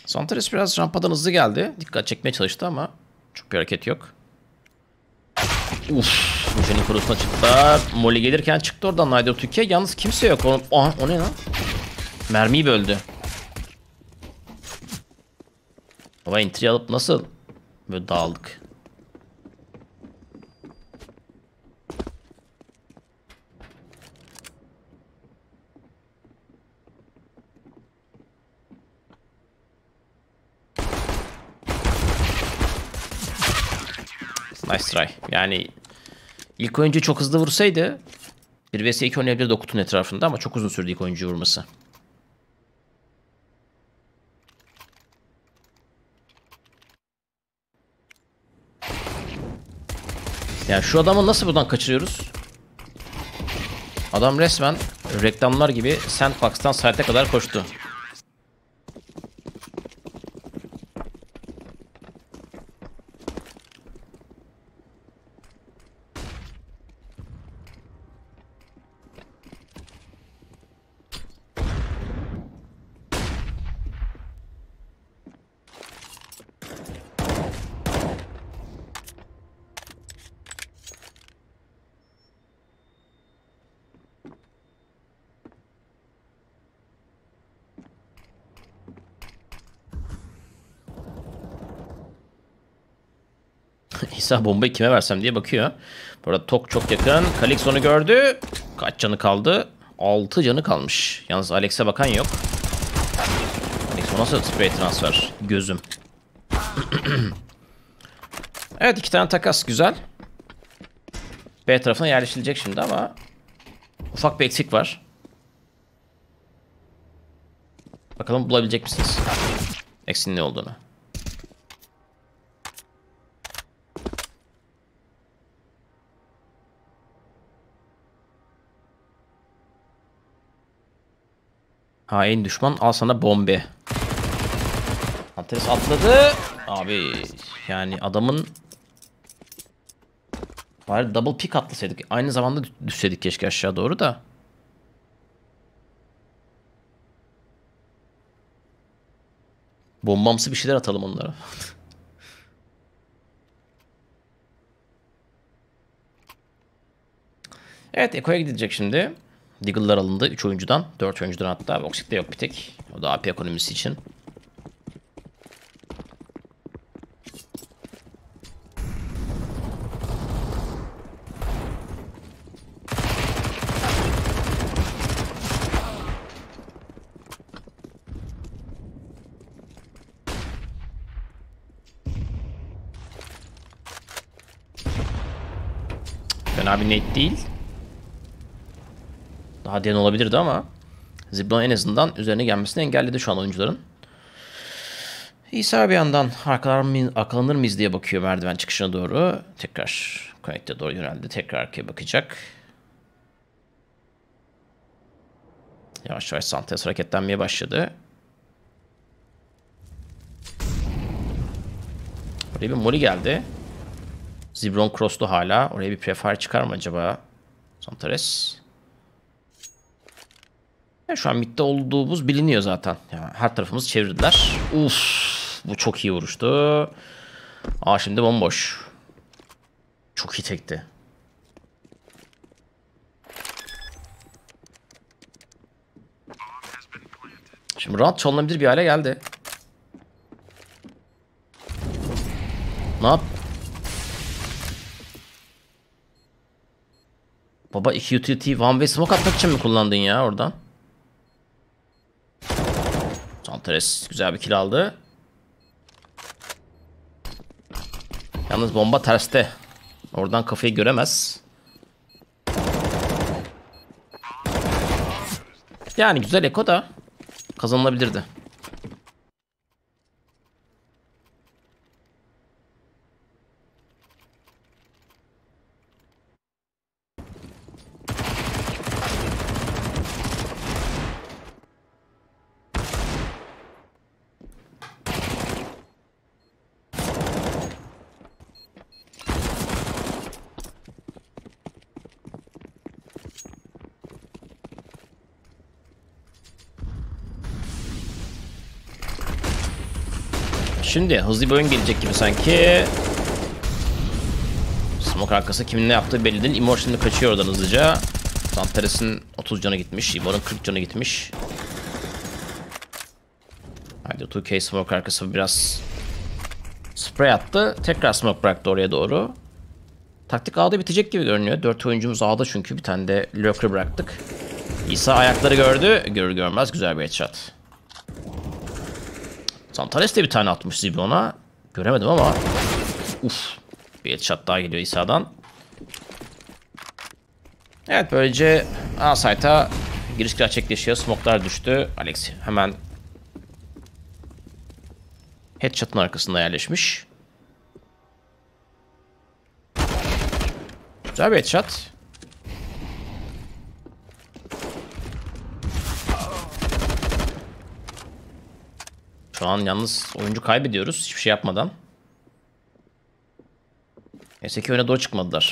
Zantares biraz rampadan hızlı geldi. Dikkat çekmeye çalıştı ama çok bir hareket yok. Uff. Mujen'in korusuna çıktılar. Molly gelirken çıktı oradan Nadir Türkiye. Yalnız kimse yok. O ne lan? Mermiyi böldü. Baba entry alıp nasıl böyle dağıldık? Nice try. Yani ilk oyuncu çok hızlı vursaydı 1 vs 2 oynayabilirdi o kutunun etrafında ama çok uzun sürdü ilk oyuncuyu vurması. Yani şu adamı nasıl buradan kaçırıyoruz? Adam resmen reklamlar gibi Sandbox'tan site'e kadar koştu. İsa bombayı kime versem diye bakıyor. Burada Tok çok yakın. Kalix onu gördü. Kaç canı kaldı? 6 canı kalmış. Yalnız Alex'e bakan yok. Alex o nasıl spray transfer? Gözüm. Evet 2 tane takas güzel. B tarafına yerleşilecek şimdi ama ufak bir eksik var. Bakalım bulabilecek misiniz? Eksiğin ne olduğunu. Hain düşman al sana bombe. Antares atladı. Abi yani adamın bari double pick atlasaydık. Aynı zamanda düşseydik keşke aşağı doğru da. Bombamsı bir şeyler atalım onlara. Evet Eko'ya gidilecek şimdi. Deagle'lar alındı 3 oyuncudan. 4 oyuncudan hatta. Voxic'te yok bir tek. O da AP ekonomisi için. Fena bir nade değil. Daha diyen olabilirdi ama Ziblon en azından üzerine gelmesini engelledi şu an oyuncuların. İsa bir yandan arkalanır mıyız diye bakıyor merdiven çıkışına doğru. Tekrar connect'e doğru yöneldi. Tekrar arkaya bakacak. Yavaş yavaş Santos hareketlenmeye başladı. Oraya bir Molly geldi. Zibron cross'lu hala. Oraya bir prefire çıkar mı acaba? Santares. Şu an midde olduğumuz biliniyor zaten. Yani her tarafımızı çevirdiler. Uf, bu çok iyi vuruştu. Şimdi bomboş. Çok iyi tekti. Şimdi round çalınabilir bir hale geldi. Ne yap? Baba 2 utility one way smoke atmak için mi kullandın ya oradan? Santares güzel bir kill aldı. Yalnız bomba terste. Oradan kafayı göremez. Yani güzel eko da kazanılabilirdi. Şimdi hızlı bir oyun gelecek gibi sanki. Smoke arkası kimin ne yaptığı belli değil. Immor şimdi kaçıyor oradan hızlıca. Zantares'in 30 canı gitmiş. Immor'un 40 canı gitmiş. Hadi 2K smoke arkası biraz spray attı. Tekrar smoke bıraktı oraya doğru. Taktik A'da bitecek gibi görünüyor. 4 oyuncumuz A'da çünkü. Bir tane de lurker bıraktık. İsa ayakları gördü. Görür görmez güzel bir headshot. Zantares de bir tane atmış Zibon'a. Göremedim ama. Uf. Bir headshot daha geliyor İsa'dan. Evet, böylece A site'a giriş gerçekleşiyor. Smoke'lar düştü. Alex hemen headshot'ın arkasında yerleşmiş. Güzel bir headshot. Şu an yalnız oyuncu kaybediyoruz hiçbir şey yapmadan. Neyse ki öne doğru çıkmadılar.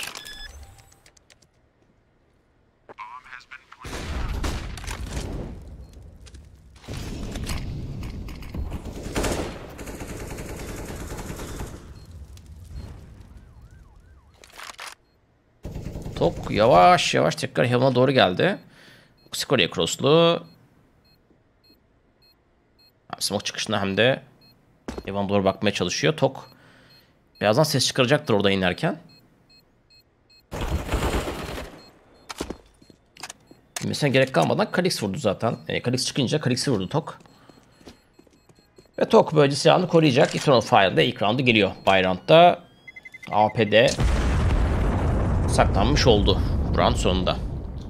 Tok yavaş yavaş tekrar Heaven'a doğru geldi. Sikoria cross'lu. Smoke çıkışında hem de Heaven'a doğru bakmaya çalışıyor. Tok birazdan ses çıkaracaktır orada inerken. Mesela gerek kalmadan Kalix vurdu zaten. Kalix çıkınca Kalix'i vurdu Tok. Ve Tok böylece silahını koruyacak. Eternal Fire'da ilk roundu geliyor. Bay round'da AP'de saklanmış oldu bu round sonunda.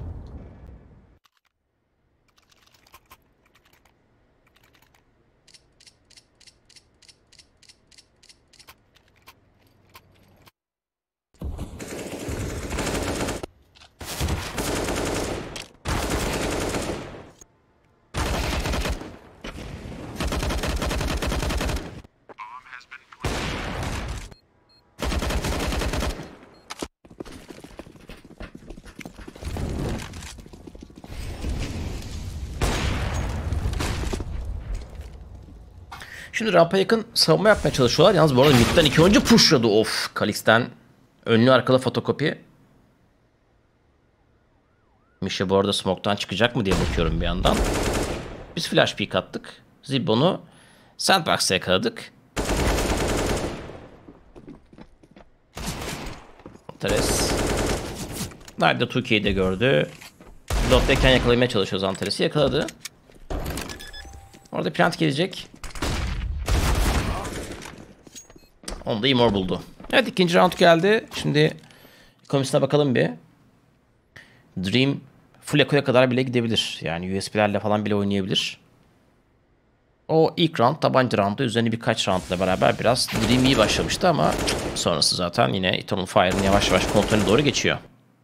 Şimdi rampa yakın savunma yapmaya çalışıyorlar. Yalnız bu arada midden 2 oyuncu pushladı. Of, Kalix'ten önlü arkalı fotokopi. Mişe bu arada smoke'tan çıkacak mı diye bakıyorum bir yandan. Biz flash peek attık. Zibon'u sandbox'a yakaladık. Zantares nerede Türkiye'yi de gördü. Lottayken yakalamaya çalışıyor Zantares'i. Yakaladı. Orada plant gelecek. Onu da Immor buldu. Evet, ikinci round geldi. Şimdi komisine bakalım bir. Dream full eko'ya kadar bile gidebilir. Yani USB'lerle falan bile oynayabilir. O ilk round tabanca roundu üzerine birkaç roundla beraber biraz Dream iyi başlamıştı ama sonrası zaten yine Eternal Fire'ın yavaş yavaş kontrolüne doğru geçiyor.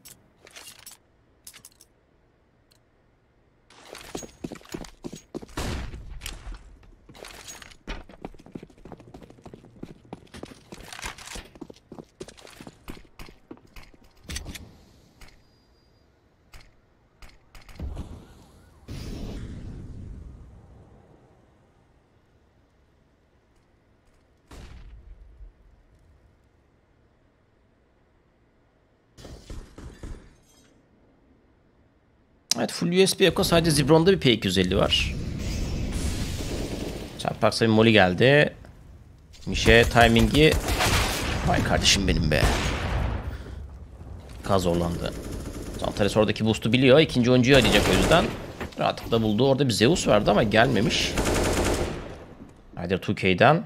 Evet, full USB Eko, sadece Zibron'da bir P250 var. Çarpaksa bir molly geldi. Mişe timingi. Vay kardeşim benim be. Kaz zorlandı. Zantares oradaki boost'u biliyor. İkinci oyuncuyu arayacak o yüzden. Rahatlıkla buldu. Orada bir Zeus vardı ama gelmemiş. Haydi 2K'den.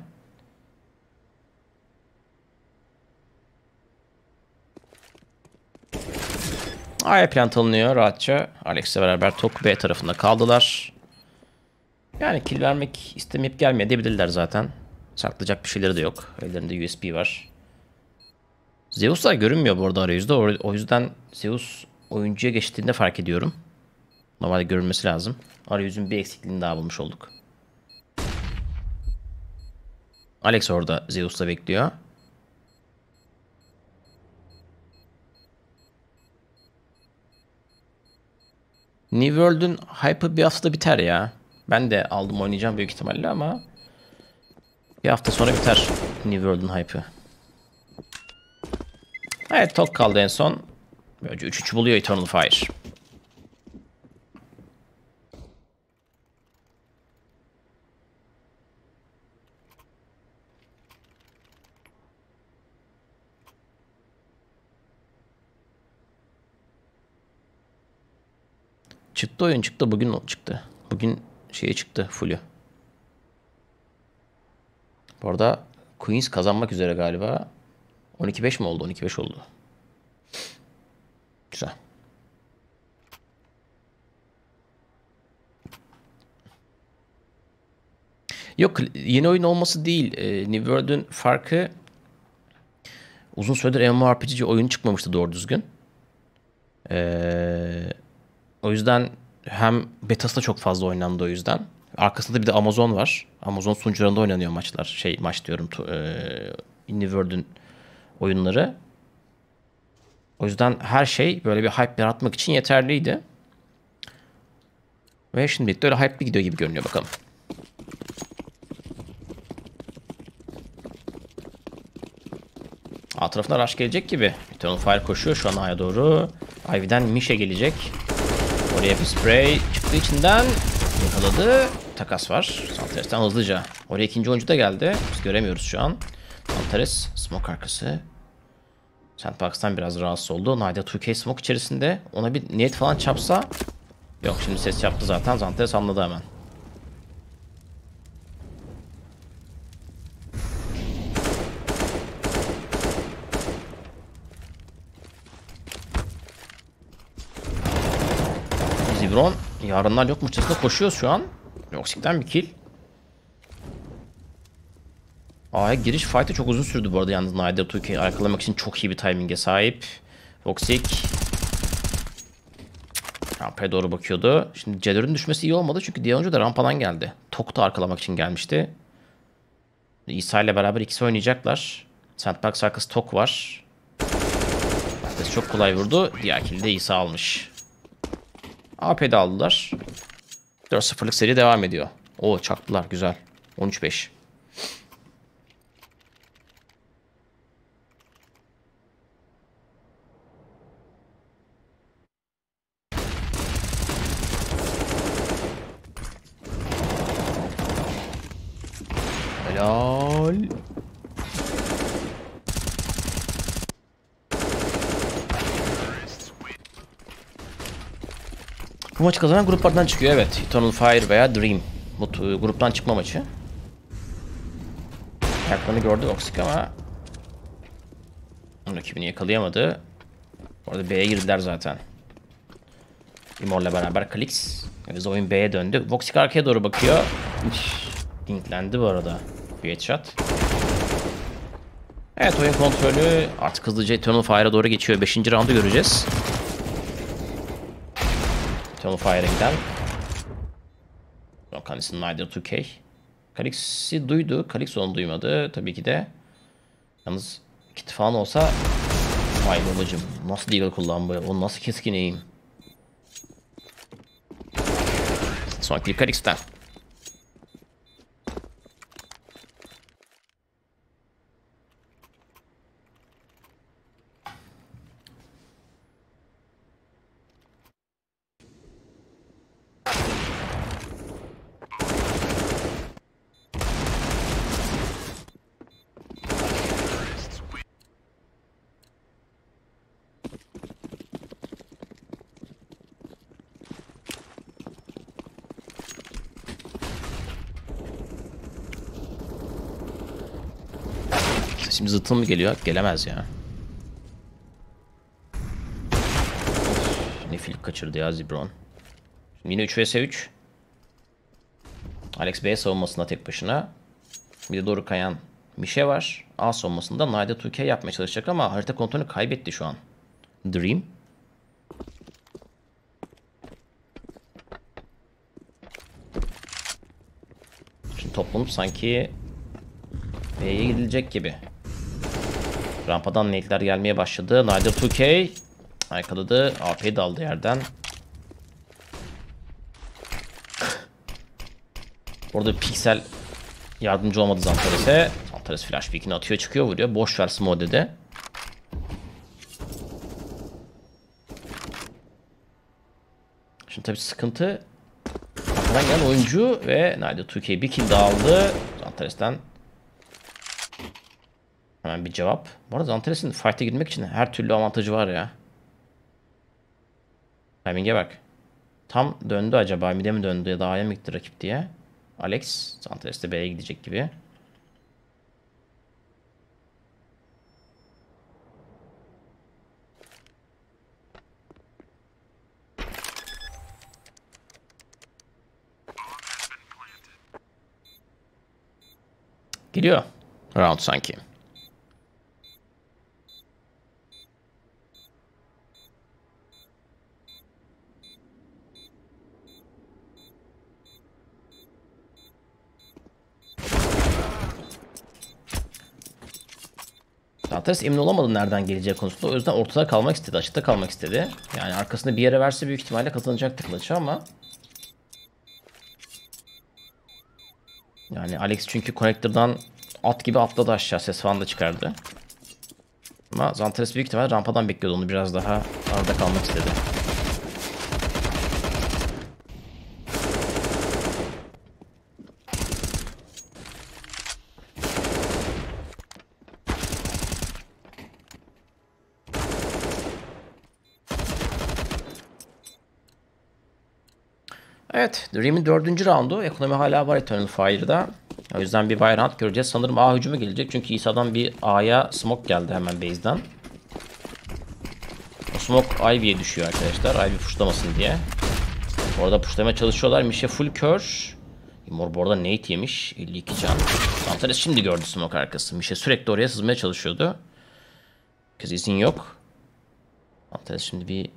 A'ya plant alınıyor rahatça. Alex'le beraber Tok B tarafında kaldılar. Yani kill vermek istemeyip gelmeyebilirler zaten. Saklayacak bir şeyleri de yok. Ellerinde USB var. Zeus da görünmüyor bu arada arayüzde. O yüzden Zeus oyuncuya geçtiğinde fark ediyorum. Normalde görünmesi lazım. Arayüzün bir eksikliğini daha bulmuş olduk. Alex orada Zeus'la bekliyor. New World'ün hype'ı bir haftada biter ya. Ben de aldım, oynayacağım büyük ihtimalle ama Bir hafta sonra biter New World'un hype'ı. Evet, tok kaldı en son. Böylece 3-3 buluyor Eternal Fire. Çıktı oyun, çıktı. Bugün çıktı. Bugün şeye çıktı full'ü. Bu arada Queens kazanmak üzere galiba. 12-5 mi oldu? 12-5 oldu. Güzel. Yok, yeni oyun olması değil. New World'ün farkı, uzun süredir MMORPG oyun çıkmamıştı doğru düzgün. O yüzden hem betası da çok fazla oynandı o yüzden. Arkasında bir de Amazon var. Amazon sunucularında oynanıyor maçlar. Maç diyorum. New World'ün oyunları. O yüzden her şey böyle bir hype yaratmak için yeterliydi. Ve şimdilik de öyle hype'li gidiyor gibi görünüyor, bakalım. A tarafına rush gelecek gibi. Eternal Fire koşuyor şu an A'ya doğru. Ivy'den Misha gelecek. Oraya bir spray çıktı içinden. Yakaladı. Takas var. Santares'ten hızlıca. Oraya ikinci oyuncu da geldi. Biz göremiyoruz şu an. Santares smoke arkası. Sandbox'tan biraz rahatsız oldu. Nayda 2K smoke içerisinde. Ona bir niyet falan çapsa. Yok, şimdi ses yaptı zaten. Santares anladı hemen. Zibron yarınlar yokmuşçasına koşuyor şu an. Yoksik'ten bir kill. A'ya giriş fight'ı çok uzun sürdü bu arada yalnız. Nadir 2K'yi arkalamak için çok iyi bir timing'e sahip. Voxic rampaya doğru bakıyordu. Şimdi Cedur'un düşmesi iyi olmadı çünkü diğer oyuncu da rampadan geldi. Tok da arkalamak için gelmişti. İsa ile beraber ikisi oynayacaklar. Sandbox arkası Tok var. Herkes çok kolay vurdu. Diğer kill'i de İsa almış. AP'de aldılar. 4-0'lık seri devam ediyor. Oo, çaktılar, güzel. 13-5. Helal. Bu maçı kazanan gruplardan çıkıyor, evet. Eternal Fire veya Dream. Bu gruptan çıkma maçı. Ayaklarını gördü Voxic ama rakibini yakalayamadı. Bu arada B'ye girdiler zaten. Imor'la beraber Kalix. Biz oyun B'ye döndü. Voxic arkaya doğru bakıyor. Dinklendi bu arada. Bir headshot. Evet, oyun kontrolü artık hızlıca Eternal Fire'a doğru geçiyor. 5. roundu göreceğiz. Eternal Fire'a giden. Kendisinin Nadir 2K. Kalix'i duydu. Kalix onu duymadı. Tabii ki de. Yalnız kit falan olsa, vay babacım, nasıl deagle kullanmıyor? O nasıl keskin eğim? Son kill Kalix'ten. Şimdi zıtım mı geliyor? Gelemez ya. Ne flik kaçırdı ya Zibron. Şimdi yine 3 vs 3. Alex B savunmasında tek başına. Bir de doğru kayan Mişe var. A savunmasında Nayda 2K yapmaya çalışacak ama harita kontrolünü kaybetti şu an. Dream. Şimdi toplanıp sanki B'ye gidilecek gibi. Rampadan nade'ler gelmeye başladı. Nayda 2K yakaladı. AP'yi de aldı yerden. Orada piksel Yardımcı olmadı Zantares'e. Zantares flash peek'ini atıyor, çıkıyor, vuruyor. Boş ver smoke dedi. Şimdi tabii sıkıntı arkadan gelen oyuncu ve Nayda 2K bir kill daha aldı. Zantares'ten hemen bir cevap. Bu arada Zantares'in fight'e girmek için her türlü avantajı var ya. Timing'e bak. Tam döndü acaba. Mid'e mi döndü ya da A'ya mı gitti rakip diye. Alex. Zantares de B'ye gidecek gibi. Geliyor. Round sanki. Zantares emin olamadı nereden geleceği konusunda. O yüzden ortada kalmak istedi. Açıkta kalmak istedi. Yani arkasında bir yere verse büyük ihtimalle kazanacaktı kılıçı ama. Yani Alex çünkü connector'dan at gibi atladı aşağı. Ses falan da çıkardı. Ama Zantares büyük ihtimalle rampadan bekliyordu. Onu biraz daha arada kalmak istedi. Evet, Dream'in 4. roundu. Ekonomi hala var Eternal Fire'da. O yüzden bir wire hunt göreceğiz. Sanırım A hücumu gelecek. Çünkü İsa'dan bir A'ya smoke geldi hemen base'den. O smoke Ivy'ye düşüyor arkadaşlar. Ivy pushlamasın diye. Orada pushlamaya çalışıyorlar. Mişe full kör. Immor bu arada nade yemiş. 52 can. Zantares şimdi gördü smoke arkası. Mişe sürekli oraya sızmaya çalışıyordu. Kız izin yok. Zantares şimdi bir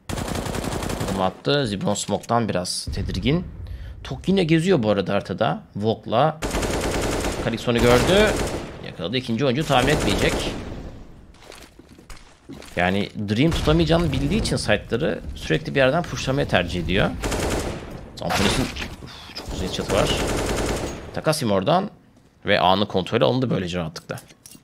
attı. Zibron Smoke'dan biraz tedirgin. Tok yine geziyor bu arada haritada. Vog'la Kalixon'u gördü. Yakaladı. İkinci oyuncu tahmin etmeyecek. Yani Dream tutamayacağını bildiği için site'ları sürekli bir yerden pushlamaya tercih ediyor. Zantares'in çok güzel çatı var. Takasim oradan ve anı kontrolü alındı böylece rahatlıkla.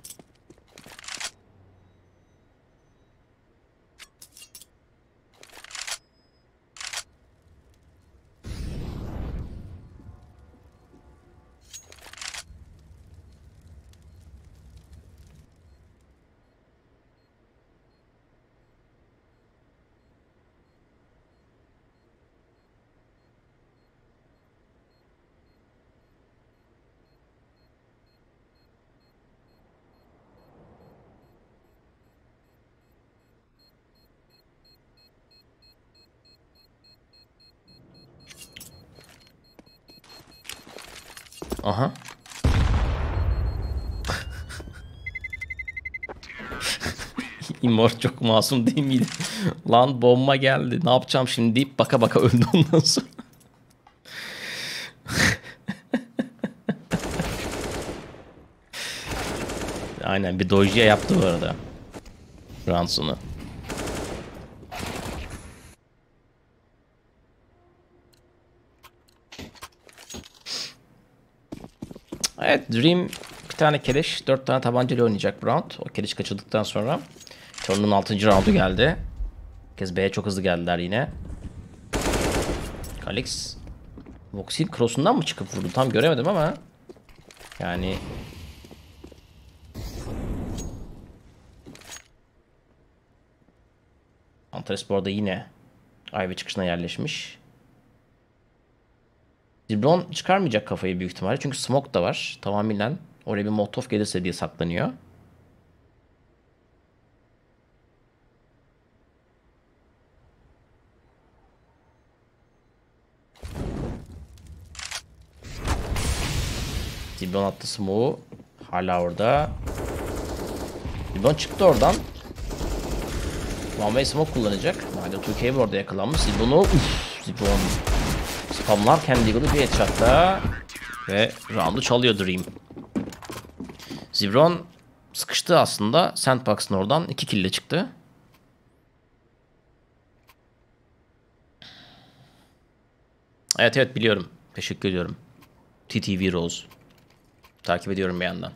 Aha. Immor çok masum değil miydi? Lan bomba geldi. Ne yapacağım şimdi deyip baka baka öldü ondan sonra. Aynen bir dojya yaptı bu arada. Ranson'u. Evet, Dream bir tane keleş, 4 tane tabancayla oynayacak bu round. O keleş kaçırdıktan sonra Turn'un 6. roundu geldi. Herkes B'ye çok hızlı geldiler yine. Kalix Voxil cross'undan mı çıkıp vurdu? Tam göremedim ama yani Antares bu arada yine Ivy çıkışına yerleşmiş. Zibron çıkarmayacak kafayı büyük ihtimalle. Çünkü smoke da var. Tamamen oraya bir molotov gelirse diye saklanıyor. Zibron attı smoke'u. Hala orada. Zibron çıktı oradan. One way smoke kullanacak. Hala 2K orada yakalanmış. Zibron'u Zibron spamlarken Deagle'ı bir headshot'ta ve round'u çalıyor Dream. Zibron sıkıştı aslında. Sandbox'ın oradan 2 kill ile çıktı. Evet biliyorum. Teşekkür ediyorum. TTV Rose. takip ediyorum bir yandan.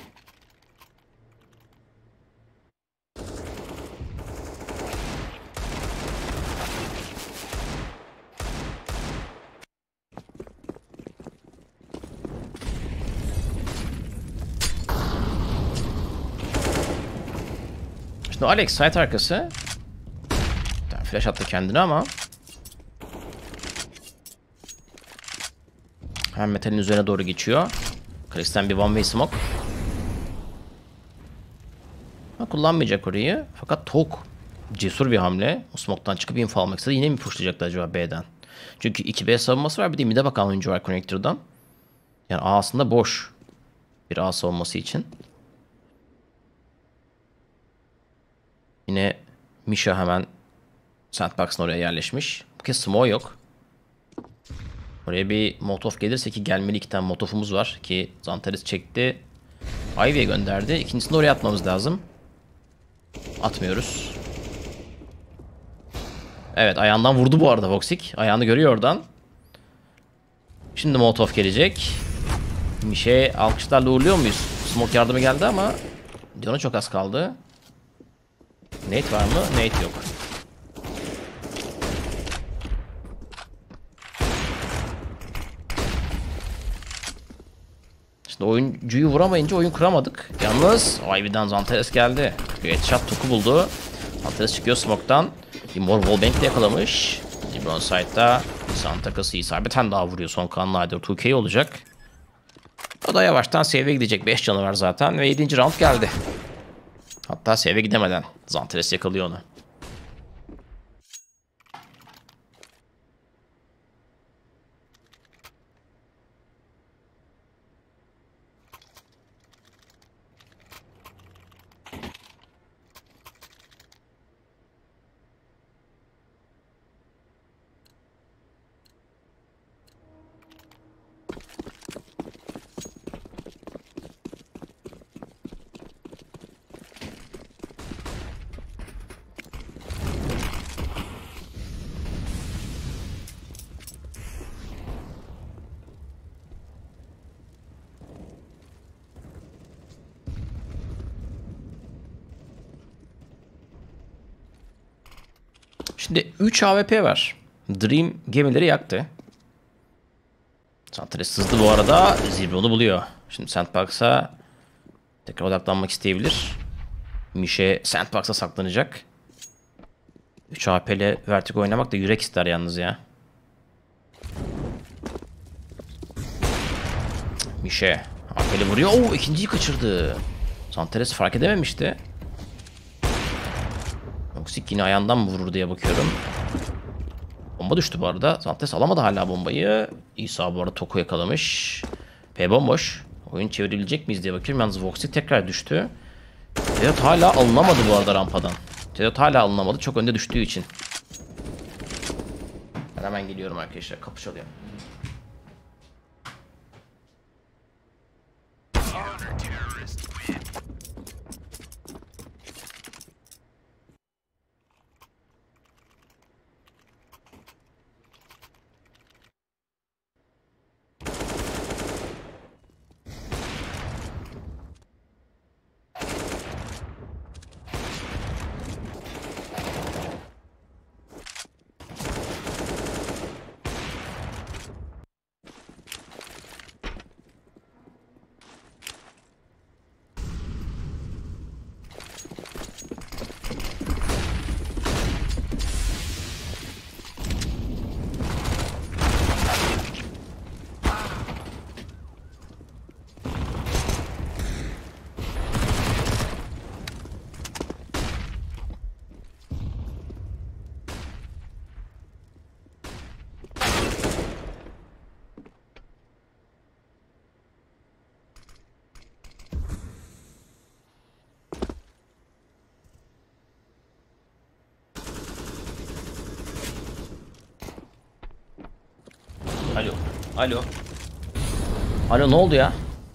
Şimdi Alex site arkası. Flash attı kendine ama. Hem metalin üzerine doğru geçiyor. Kalix'ten bir one way smoke. Kullanmayacak orayı. Fakat Tok cesur bir hamle. O smoke'tan çıkıp info almak istedi. Yine mi pushlayacaktı acaba B'den? Çünkü 2B savunması var. Bir de mid'e bakan oyuncu var connector'dan. Yani A aslında boş. Bir A savunması için. Yine Misha hemen sandbox'ın oraya yerleşmiş. Bu kez smoke yok. Oraya bir Molotov gelirse ki gelmeli, 2 tane Molotov'umuz var ki Zantares çekti. Ivy'ye gönderdi. İkincisini oraya atmamız lazım. Atmıyoruz. Evet, ayağından vurdu bu arada Voxic. Ayağını görüyor oradan. Şimdi Molotov gelecek. Bir şey alkışlarla uğurluyor muyuz? Smoke yardımı geldi ama canı çok az kaldı. Nate var mı? Nate yok. Şimdi oyuncuyu vuramayınca oyun kuramadık. Yalnız Ivy'den Zantares geldi. Bir headshot Tok'u buldu. Zantares çıkıyor smoke'tan. Bir mor wallbang'le yakalamış. Libron side'da Santakas'ı isabeten daha vuruyor. Son kan nadir 2K olacak. O da yavaştan save'e gidecek. 5 canı var zaten ve 7. round geldi. Hatta save'e gidemeden Zantares yakalıyor onu. Şimdi 3 AWP var. Dream gemileri yaktı. Zantares sızdı bu arada. Zibron'u buluyor. Şimdi Sandbox'a tekrar odaklanmak isteyebilir. Mişe Sandbox'a saklanacak. 3 AP ile Vertigo oynamak da yürek ister yalnız ya. Mişe AP'li vuruyor. Oo, ikinciyi kaçırdı. Zantares fark edememişti. Voxic yine ayağından mı vurur diye bakıyorum. Bomba düştü bu arada. Zantares alamadı hala bombayı. İsa bu arada Toku yakalamış. P bomboş. Oyun çevrilecek miyiz diye bakıyorum. Yalnız Voxic tekrar düştü. Teodot hala alınamadı bu arada rampadan. Teodot hala alınamadı. Çok önde düştüğü için. Ben hemen geliyorum arkadaşlar. Kapı çalıyor. Alo. Alo. Alo, ne oldu ya?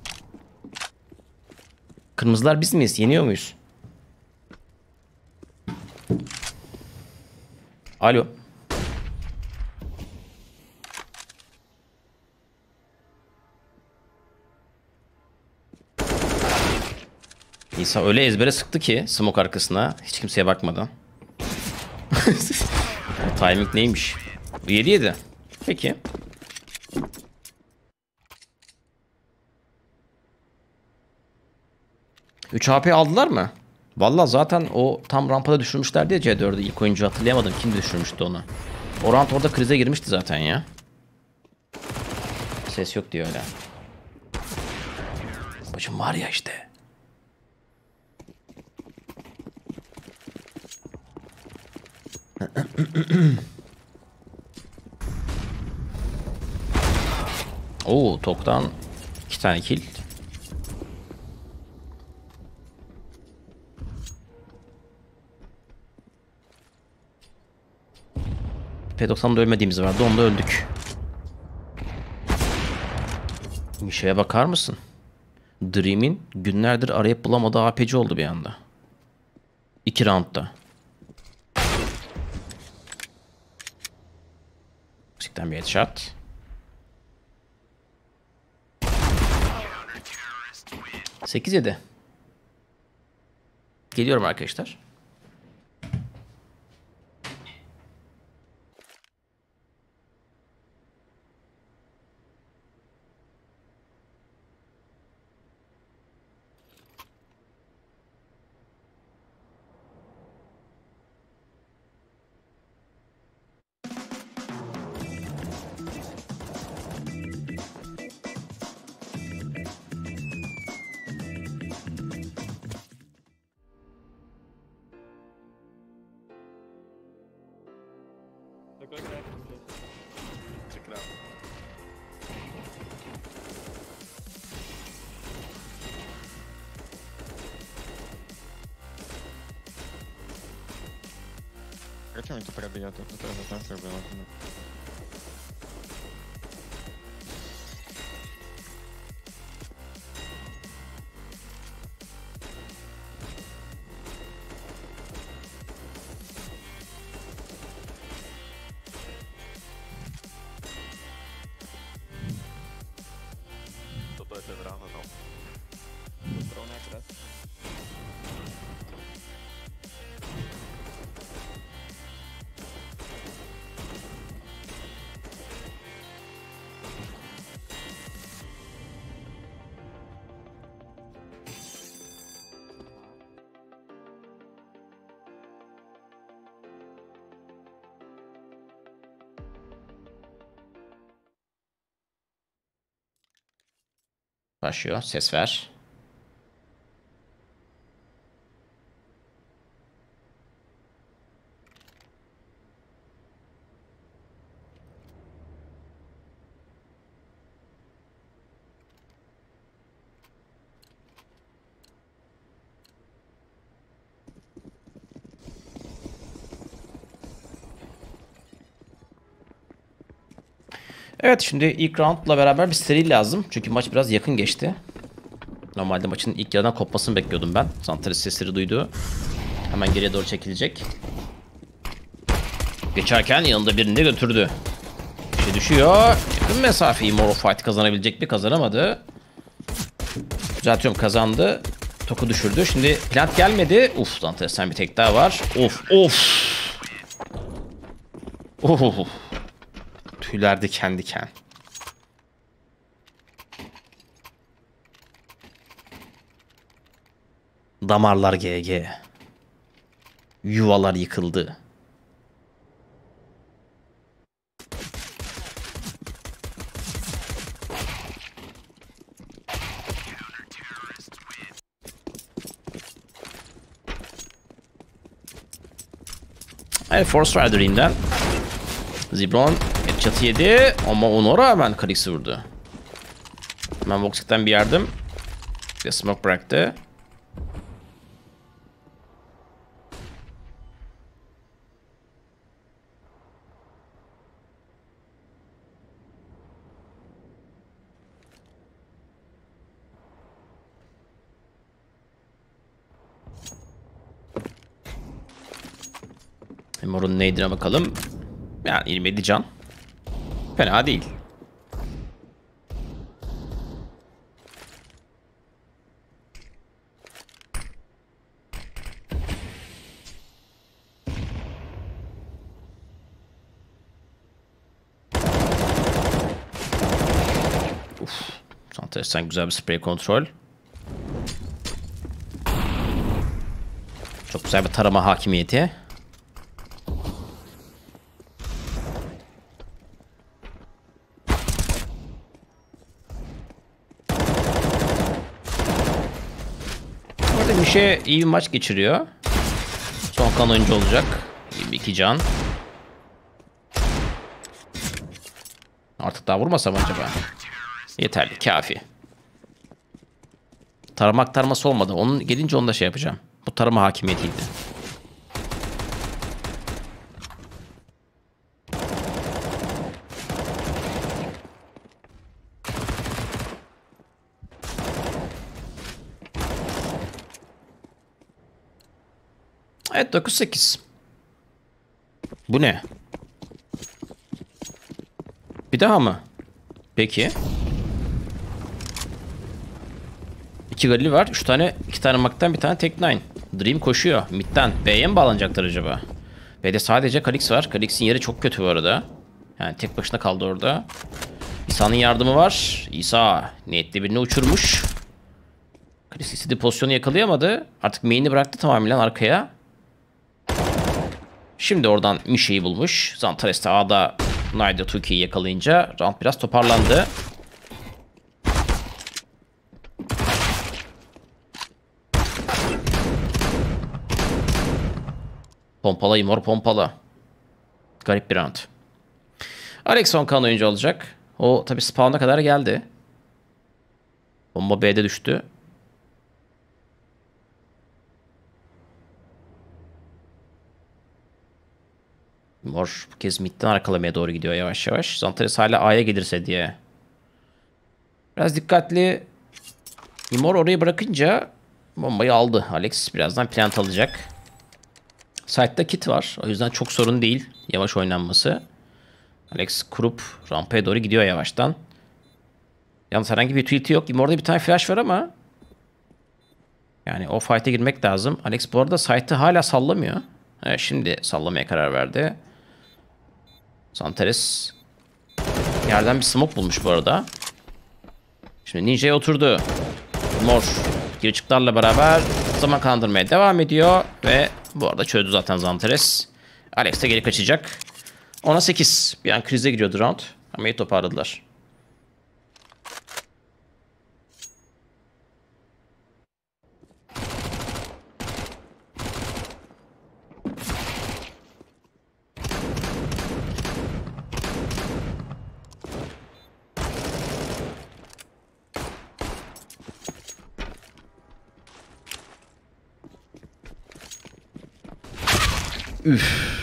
Kırmızılar biz miyiz? Yeniyor muyuz? Alo. İsa öyle ezbere sıktı ki smoke arkasına hiç kimseye bakmadan. Timing neymiş? 7-7. Peki. Üç HP aldılar mı? Vallahi zaten o tam rampada düşürmüşlerdi ya C4'ü. İlk oyuncu hatırlayamadım. Kim düşürmüştü onu? O round orada krize girmişti zaten ya. Ses yok diyor öyle. Başım var ya işte. Oo, Tok'tan 2 tane kill. P90'da ölmediğimiz vardı. Onda öldük. Bir şeye bakar mısın? Dream'in günlerdir arayıp bulamadığı APC oldu bir anda. 2 roundda. Musikten bir headshot. Sekiz 7. Geliyorum arkadaşlar. Check it out. Perché mi tocca abbigliato? Tutta la sostanza che abbiamo. Tutto è federato, no? Però non è adesso. Başlıyor. Ses ver. Evet, şimdi ilk roundla beraber bir seri lazım. Çünkü maç biraz yakın geçti. Normalde maçın ilk yarıdan kopmasını bekliyordum ben. Zantares sesleri duydu. Hemen geriye doğru çekilecek. Geçerken yanında birini de götürdü. Bir şey düşüyor. Yakın mesafeyi Moro Fight kazanabilecek mi? Kazanamadı. Düzeltiyorum, kazandı. Toku düşürdü. Şimdi plant gelmedi. Uf, Zantares'ten bir tek daha var. Of of. Of. Tüyler diken diken. Damarlar GG. Yuvalar yıkıldı. Evet, Force Rider'ından Zibron headshot yedi ama ona rağmen Kalix'i vurdu. Hemen Voxic'ten bir yardım. Bir smoke bıraktı. Mor'un nade'ine bakalım. Yani 27 can. Fena değil. Zantares'ten güzel bir spray kontrol. Çok güzel bir tarama hakimiyeti. Orada bir şey iyi bir maç geçiriyor. Son kan oyuncu olacak. 22 can. Artık daha vurmasam acaba? Yeterli, kafi. Tarama aktarması olmadı. Onun gelince onu da şey yapacağım. Bu tarama hakimiyetiydi. Evet, 9-8. Bu ne? Bir daha mı? Peki. 2 Galil var. 3 tane, 2 tane Mac'ten bir tane Tech9. Dream koşuyor. Mid'den. B'ye mi bağlanacaklar acaba? B'de sadece Kalix var. Kalix'in yeri çok kötü bu arada. Yani tek başına kaldı orada. İsa'nın yardımı var. İsa niyetli birini uçurmuş. Kalix istediği pozisyonu yakalayamadı. Artık main'i bıraktı tamamen arkaya. Şimdi oradan Mişe'yi bulmuş. Zantares de A'da Nayda Tuki'yi yakalayınca round biraz toparlandı. Pompala Imor pompala. Garip bir round. Alex son kan oyuncu olacak. O tabi spawn'a kadar geldi. Bomba B'de düştü. Imor bu kez midden arkalamaya doğru gidiyor yavaş yavaş. Zantares hala A'ya gelirse diye. Biraz dikkatli. Imor orayı bırakınca bombayı aldı. Alex birazdan plant alacak. Site'da kit var. O yüzden çok sorun değil. Yavaş oynanması. Alex kurup rampaya doğru gidiyor yavaştan. Yalnız herhangi bir utility yok. Imor'da bir tane flash var ama yani o fight'e girmek lazım. Alex bu arada site'ı hala sallamıyor. Evet, şimdi sallamaya karar verdi. Zantares yerden bir smoke bulmuş bu arada. Şimdi Ninja'ya oturdu. Mor girişiklerle beraber zaman kandırmaya devam ediyor ve bu arada çözdü zaten Zantares. Alex de geri kaçacak. 10'a 8. Bir an krize giriyordu round ama iyi toparladılar. Üf.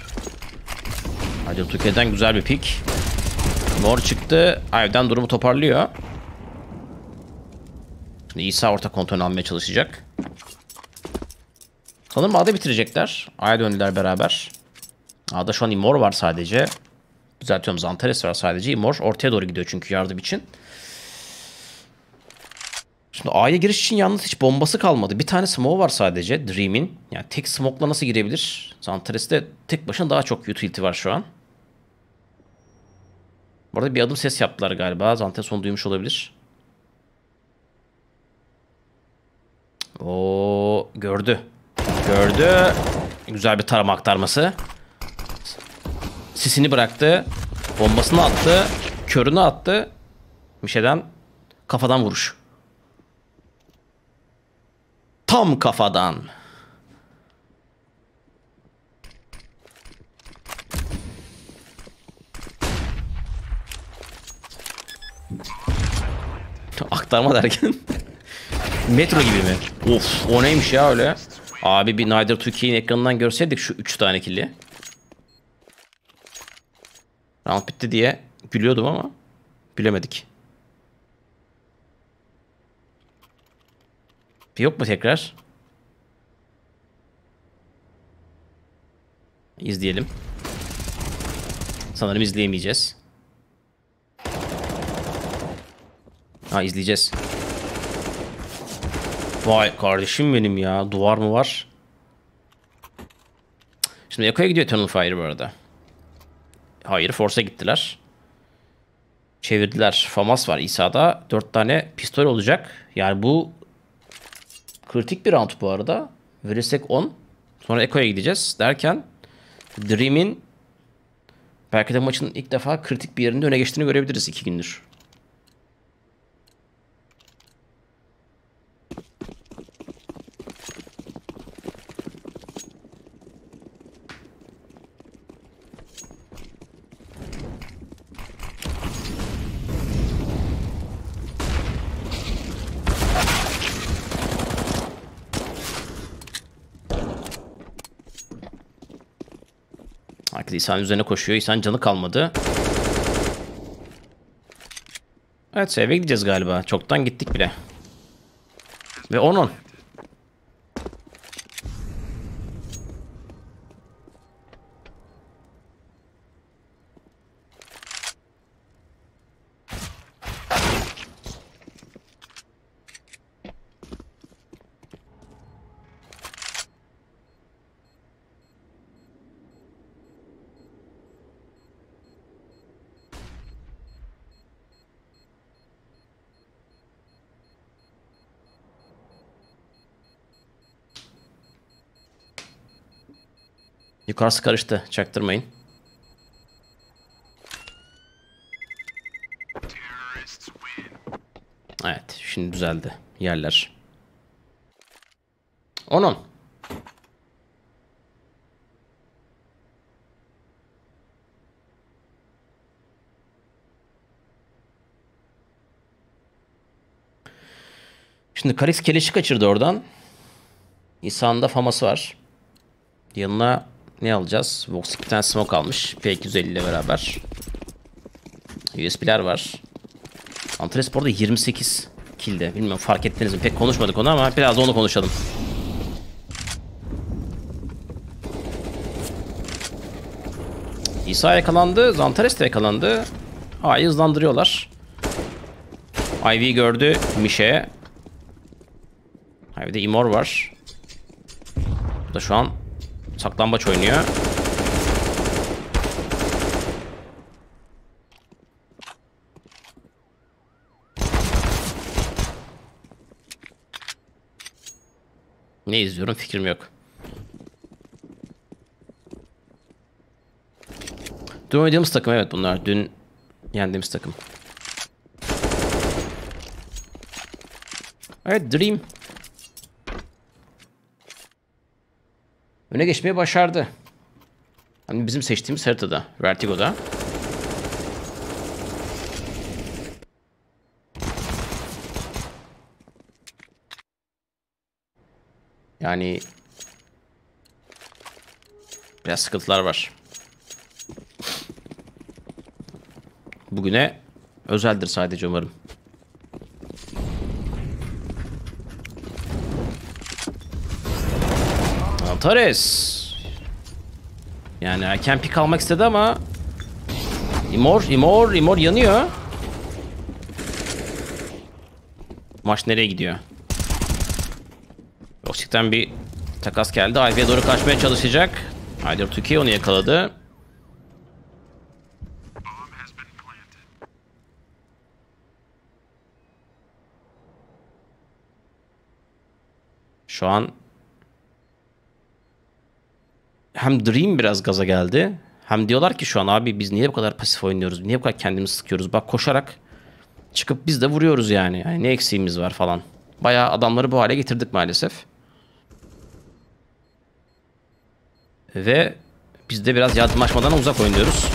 Hadi Tuke'den güzel bir pik. Mor çıktı. Evden durumu toparlıyor. Şimdi İsa orta kontrolünü almaya çalışacak. Sanırım A'da bitirecekler. A'ya döndüler beraber. A'da şu an Imor var sadece. Düzeltiyorum, Zantares var sadece. Imor ortaya doğru gidiyor çünkü yardım için. Şimdi A'ya giriş için yalnız hiç bombası kalmadı. Bir tane smoke var sadece Dream'in. Yani tek smoke'la nasıl girebilir? Zantares'te tek başına daha çok utility var şu an. Bu arada bir adım ses yaptılar galiba. Zantares onu duymuş olabilir. O gördü. Gördü. Güzel bir tarama aktarması. Sisini bıraktı. Bombasını attı. Körünü attı. Mişe'den kafadan vuruş. Tam kafadan. Aktarma derken. Metro gibi mi? Of, o neymiş ya öyle? Abi bir Nadir Türkiye'nin ekranından görseydik şu 3 tane killi. Round bitti diye gülüyordum ama gülemedik. Bir yok mu tekrar? İzleyelim. Sanırım izleyemeyeceğiz. Ha, izleyeceğiz. Vay kardeşim benim ya. Duvar mı var? Şimdi Eko'ya gidiyor Eternal Fire bu arada. Hayır, Force'a gittiler. çevirdiler. FAMAS var İsa'da. 4 tane pistol olacak. Yani bu kritik bir round bu arada. Verirsek 10. Sonra Eko'ya gideceğiz derken Dream'in belki de maçın ilk defa kritik bir yerinde öne geçtiğini görebiliriz 2 gündür. Herkes İsa'nın üzerine koşuyor. İsa'nın canı kalmadı. Evet, eve gideceğiz galiba. Çoktan gittik bile. Ve 10-10. Yukarısı karıştı. Çaktırmayın. Evet. Şimdi düzeldi. Yerler. 10-10. Şimdi Karis keleşi kaçırdı oradan. İsa'nın da faması var. Yanına ne alacağız? Vox 2 tane smoke almış. P250 ile beraber. USB'ler var. Antares bu arada 28 kill'de. Bilmiyorum fark ettiniz mi? Pek konuşmadık onu ama biraz da onu konuşalım. İsa yakalandı. Zantares de yakalandı. A'yı hızlandırıyorlar. Ivy gördü Mişe. Bir de Imor var. Bu da şu an saklambaç oynuyor. Ne izliyorum fikrim yok. Dün oynadığımız takım, evet bunlar. Dün yendiğimiz takım. Evet, Dream öne geçmeyi başardı. Hani bizim seçtiğimiz haritada, Vertigo'da. Yani biraz sıkıntılar var. Bugüne özeldir sadece umarım. Antares. Yani erken pik almak istedi ama Imor yanıyor. Maç nereye gidiyor? Oxy'den bir takas geldi. Ivy'ye doğru kaçmaya çalışacak. Hyder 2 onu yakaladı. Şu an hem Dream biraz gaza geldi. Hem diyorlar ki şu an abi biz niye bu kadar pasif oynuyoruz? Niye bu kadar kendimizi sıkıyoruz? Bak koşarak çıkıp biz de vuruyoruz yani. Yani ne eksiğimiz var falan. Bayağı adamları bu hale getirdik maalesef. Ve biz de biraz yardımlaşmadan uzak oynuyoruz.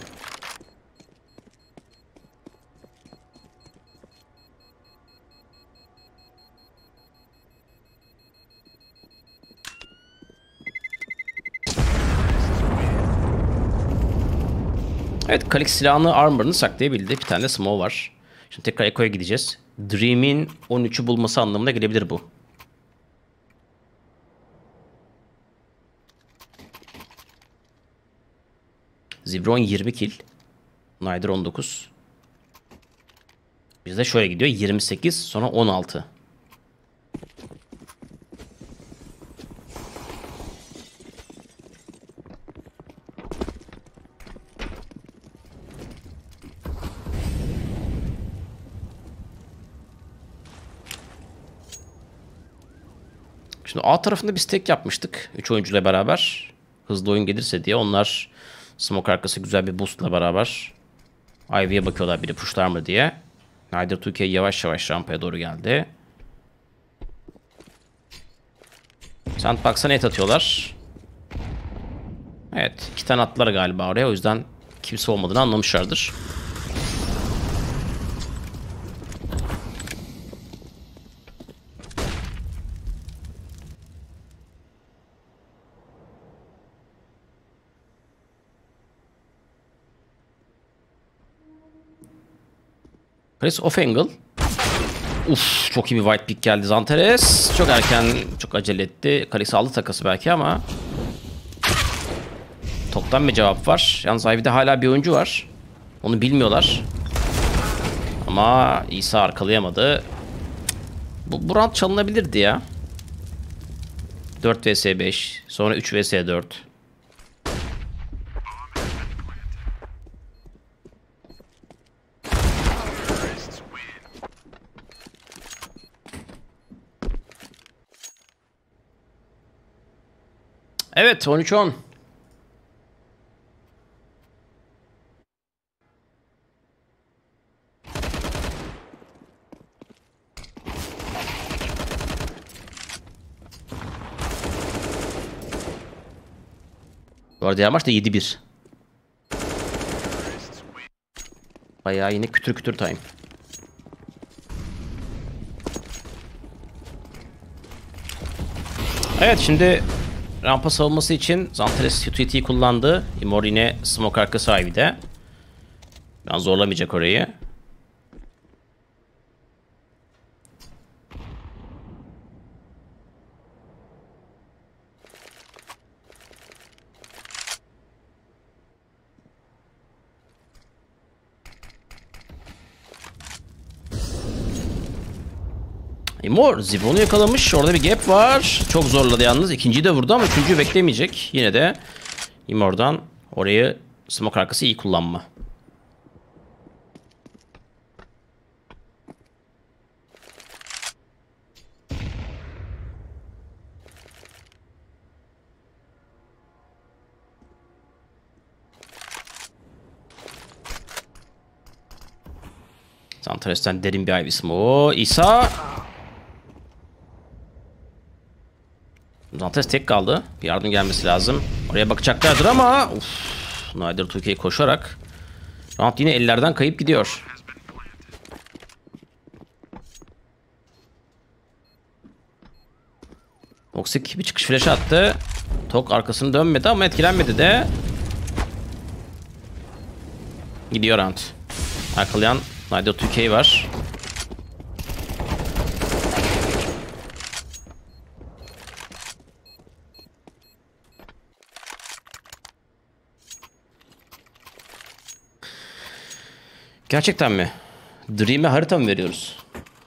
Evet, Kalix silahını, armor'ını saklayabildi. Bir tane de smoke var. Şimdi tekrar Eko'ya gideceğiz. Dream'in 13'ü bulması anlamına gelebilir bu. Zibron 20 kill. Nyder 19. Bizde şöyle gidiyor. 28 sonra 16. Şimdi A tarafında bir stack yapmıştık. 3 oyuncuyla beraber. Hızlı oyun gelirse diye. Onlar smoke arkası güzel bir boostla beraber Ivy'ye bakıyorlar biri pushlar mı diye. Snyder 2K yavaş yavaş rampaya doğru geldi. Sandbox'a net atıyorlar. Evet, 2 tane attılar galiba oraya. O yüzden kimse olmadığını anlamışlardır. Chris off angle. Uf, çok iyi bir white pick geldi Zantares. Çok erken, çok acele etti. Kalesi aldı takası belki ama toptan bir cevap var. Yalnız Ivy'de hala bir oyuncu var. Onu bilmiyorlar. Ama İsa arkalayamadı. Bu round çalınabilirdi ya. 4 vs 5. Sonra 3 vs 4. Evet, 13-10. Bu arada diğer maç da 7-1. Bayağı yine kütür kütür time. Evet, şimdi rampa savunması için Zantares utility'yi kullandı. Immor yine smoke arkası Ivy'de. Ben zorlamayacak orayı. Immor Zibon'u yakalamış. Orada bir gap var. Çok zorladı yalnız. İkinciyi de vurdu ama üçüncüyü beklemeyecek. Yine de Immor'dan orayı smoke arkası iyi kullanma. Zantares'ten derin bir Ivy smoke. İsa. Zantares tek kaldı. Bir yardım gelmesi lazım. Oraya bakacaklardır ama Snyder 2K koşarak round yine ellerden kayıp gidiyor. Toxic bir çıkış flash attı. Tok arkasını dönmedi ama etkilenmedi de. Gidiyor round. Arkalayan Snyder 2K var. Gerçekten mi? Dream'e harita mı veriyoruz?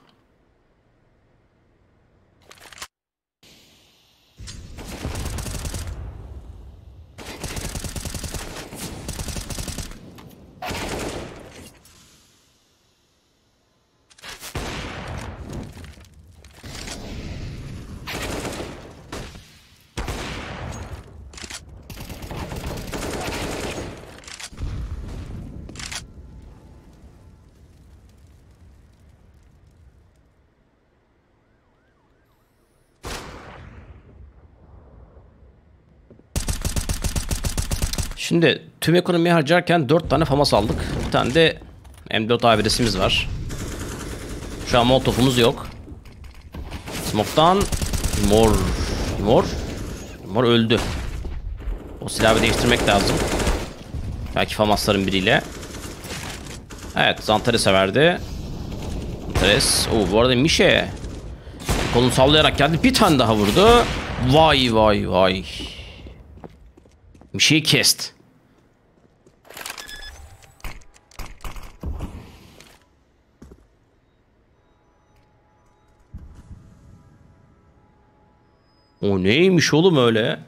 Şimdi tüm ekonomiyi harcarken 4 tane FAMAS aldık. Bir tane de M4 AWP'simiz var. Şu an molotofumuz yok. Smoke'tan Mor öldü. O silahı değiştirmek lazım. Belki FAMAS'ların biriyle. Evet, Zantares'e verdi. Zantares. Bu arada Mişe kolunu sallayarak geldi. Bir tane daha vurdu. Vay. Mişe'yi kesti. O neymiş oğlum öyle?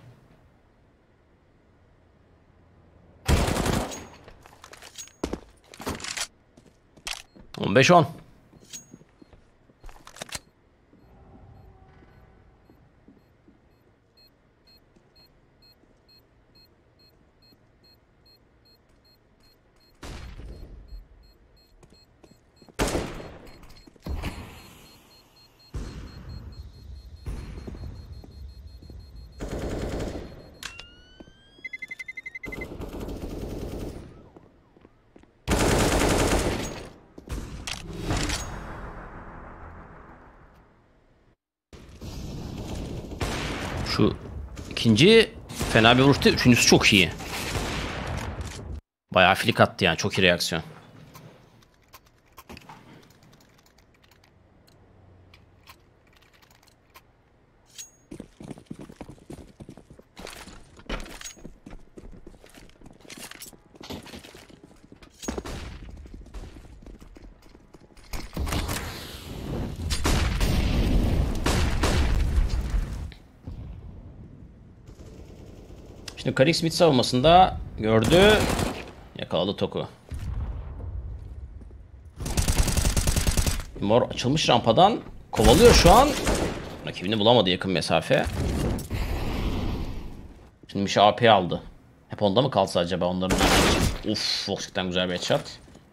On 15-10. Şu ikinci fena bir vuruştu. Üçüncüsü çok iyi. Bayağı flick attı yani. Çok iyi reaksiyon. Şimdi Kalix mid savunmasında gördü. Yakaladı Toku. Mor açılmış rampadan kovalıyor şu an. Rakibini bulamadı yakın mesafe. Şimdi Misha AP aldı. Hep onda mı kalsa acaba onların? Uf, gerçekten güzel bir headshot.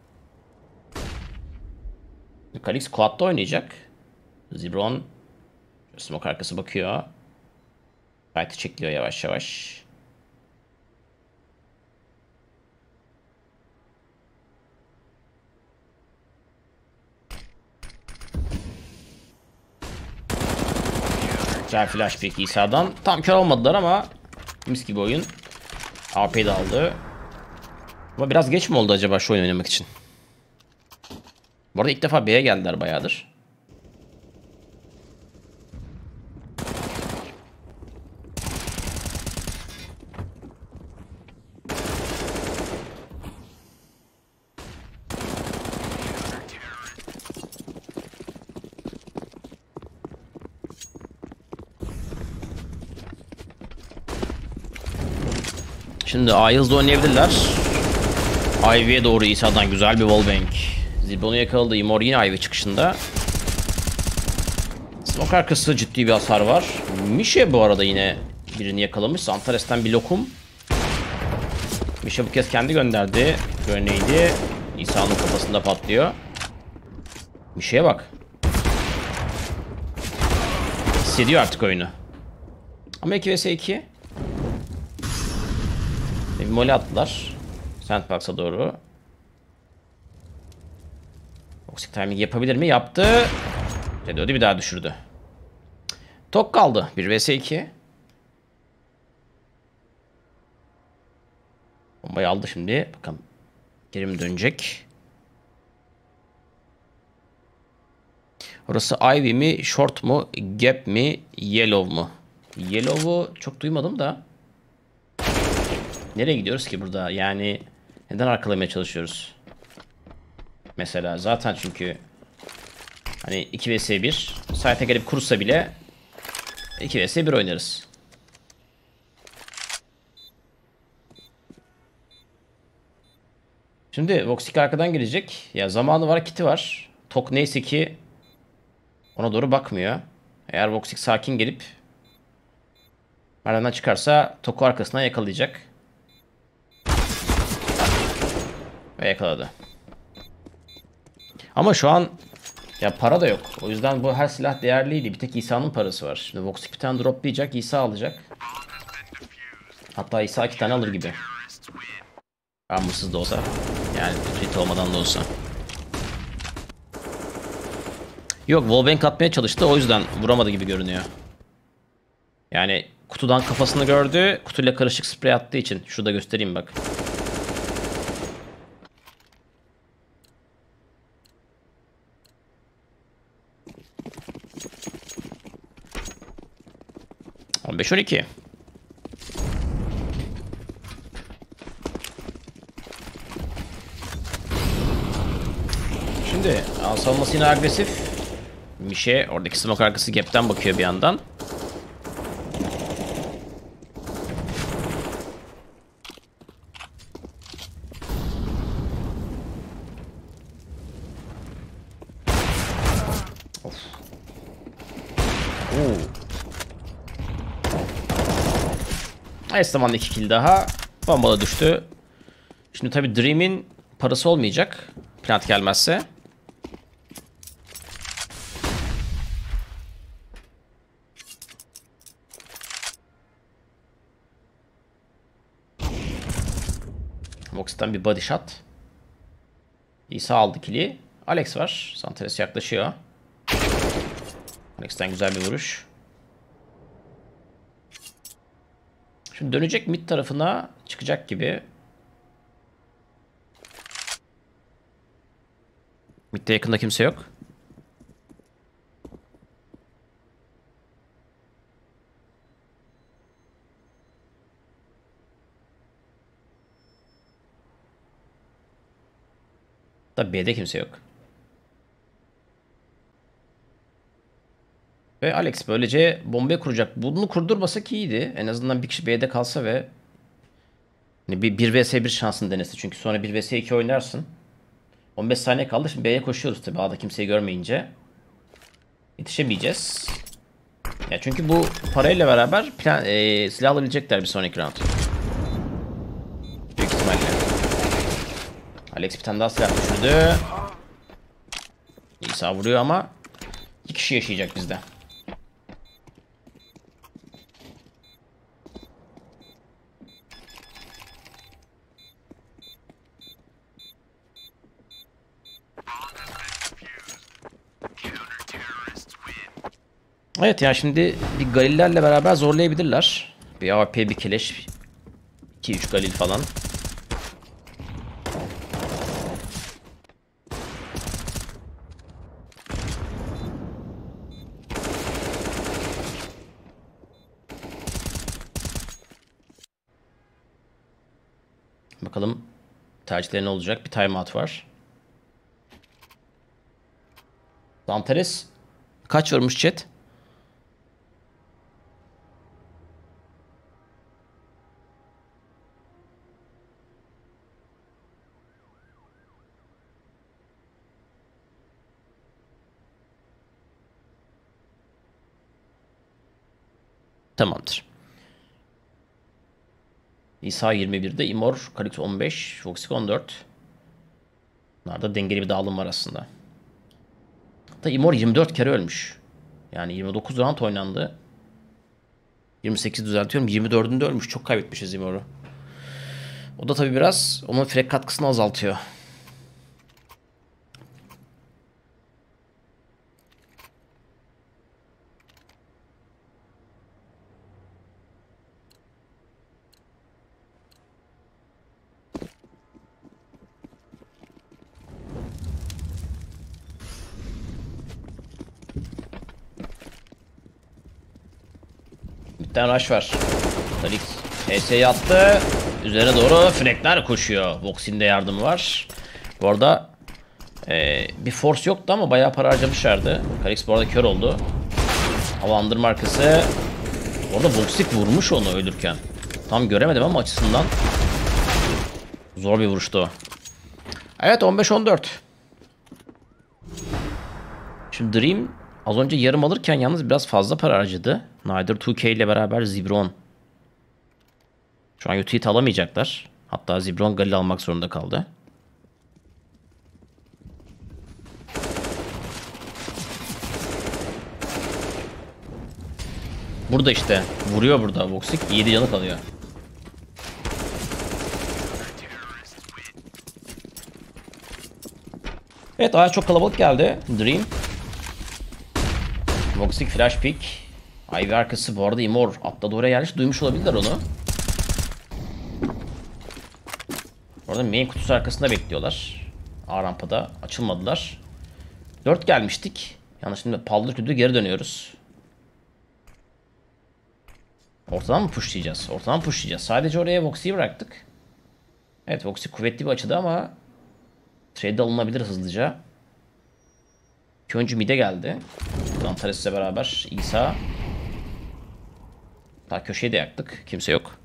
Kalix quad'da oynayacak. Zibron smoke arkası bakıyor. Fight'ı çekiliyor yavaş yavaş. Güzel flash pick İsa'dan. Tam kör olmadılar ama mis gibi oyun. AP'yi de aldı. Ama biraz geç mi oldu acaba şu oyun oynamak için? Bu arada ilk defa B'ye geldiler bayağıdır. Şimdi A'yı hızlı oynayabilirler. Ivy'ye doğru İsa'dan güzel bir wallbang. Zibron'u yakaladı. Immor yine Ivy çıkışında. Smoke arkası ciddi bir hasar var. Misha bu arada yine birini yakalamış. Zantares'ten bir lokum. Misha bu kez kendi gönderdi. Grenade İsa'nın kafasında patlıyor. Misha'ya bak. Hissediyor artık oyunu. Ama 2 vs 2. Bir mole attılar. Sandbox'a doğru. Toxic timing yapabilir mi? Yaptı. Dedi bir daha düşürdü. Tok kaldı. 1 vs 2. Bombayı aldı şimdi. Bakalım. Geri mi dönecek? Orası Ivy mi? Short mu? Gap mi? Yellow mu? Yellow'u çok duymadım da. Nereye gidiyoruz ki burada? Yani neden arkalamaya çalışıyoruz? Mesela zaten çünkü hani 2 vs 1 site'e gelip kursa bile 2 vs 1 oynarız. Şimdi Voxic arkadan gelecek. Ya zamanı var, kiti var. Tok neyse ki ona doğru bakmıyor. Eğer Voxic sakin gelip aradan çıkarsa Tok'u arkasından yakalayacak. Ve yakaladı. Ama şu an ya para da yok. O yüzden bu her silah değerliydi. Bir tek İsa'nın parası var. Şimdi Voxic bir tane droplayacak. İsa alacak. Hatta İsa 2 tane alır gibi. Armorsız da olsa. Yani hit olmadan da olsa. Yok, wallbang atmaya çalıştı. O yüzden vuramadı gibi görünüyor. Yani kutudan kafasını gördü. Kutuyla karışık sprey attığı için. Şurada göstereyim bak. ...15-12. Şimdi savunması yine agresif. Misha oradaki smoke arkası gap'ten bakıyor bir yandan. Of. Estama'nın 2 kill daha. Bombala düştü. Şimdi tabi Dream'in parası olmayacak. Plant gelmezse. Vox'tan bir body shot. İsa aldı kill'i. Alex var. Santares yaklaşıyor. Alex'ten güzel bir vuruş. Şimdi dönecek mid tarafına çıkacak gibi. Mid'de yakında kimse yok. Da B'de kimse yok. Ve Alex böylece bombayı kuracak. Bunu kurdurmasak iyiydi. En azından bir kişi B'de kalsa ve hani bir 1 vs 1 şansını denese. Çünkü sonra 1 vs 2 oynarsın. 15 saniye kaldı. Şimdi B'ye koşuyoruz tabii. A'da kimseyi görmeyince. Yetişemeyeceğiz. Ya çünkü bu parayla beraber silah alabilecekler bir sonraki round. Büyük ihtimalle. Alex bir tane daha silah düşürdü. İsa vuruyor ama 2 kişi yaşayacak bizde. Evet yani şimdi bir Galillerle beraber zorlayabilirler. Bir AWP, bir keleş, 2-3 Galil falan. Bakalım tercihleri ne olacak? Bir timeout var. Zantares kaç vurmuş chat? Tamamdır. İsa 21'de, Imor, Kalix 15, Voxic 14. Bunlarda dengeli bir dağılım var aslında. Hatta Imor 24 kere ölmüş. Yani 29 round oynandı. 28 düzeltiyorum. 24'ünde ölmüş. Çok kaybetmişiz Imor'u. O da tabii biraz onun frag katkısını azaltıyor. Bir tane rush var. Talix HS'yi attı. Üzerine doğru fragler koşuyor. Vox'in de yardımı var. Bu arada bir force yoktu ama bayağı para harcamışlardı. Kalix bu arada kör oldu. Havalandırma arkası. Orada Voxic vurmuş onu ölürken. Tam göremedim ama açısından. Zor bir vuruştu o. Evet 15-14. Şimdi Dream az önce yarım alırken yalnız biraz fazla para harcadı. Neither 2K ile beraber Zibron. Şu an Utit alamayacaklar. Hatta Zibron Galil almak zorunda kaldı. Burada işte. Vuruyor burada Voxic. 7 canı kalıyor. Evet A'ya çok kalabalık geldi. Dream. Voxic flash pick. Ivy arkası bu arada Imor atladı oraya yerleş. Duymuş olabilirler onu. Orada main kutusu arkasında bekliyorlar. A rampada açılmadılar. 4 gelmiştik. Yanlış şimdi paldır küldür geri dönüyoruz. Ortadan mı pushlayacağız? Ortadan pushlayacağız. Sadece oraya Voxic'i bıraktık. Evet Voxic kuvvetli bir açıda ama trade alınabilir hızlıca. Önce mid'e geldi. Zantares'le beraber İsa. Daha köşeyi de yaktık. Kimse yok.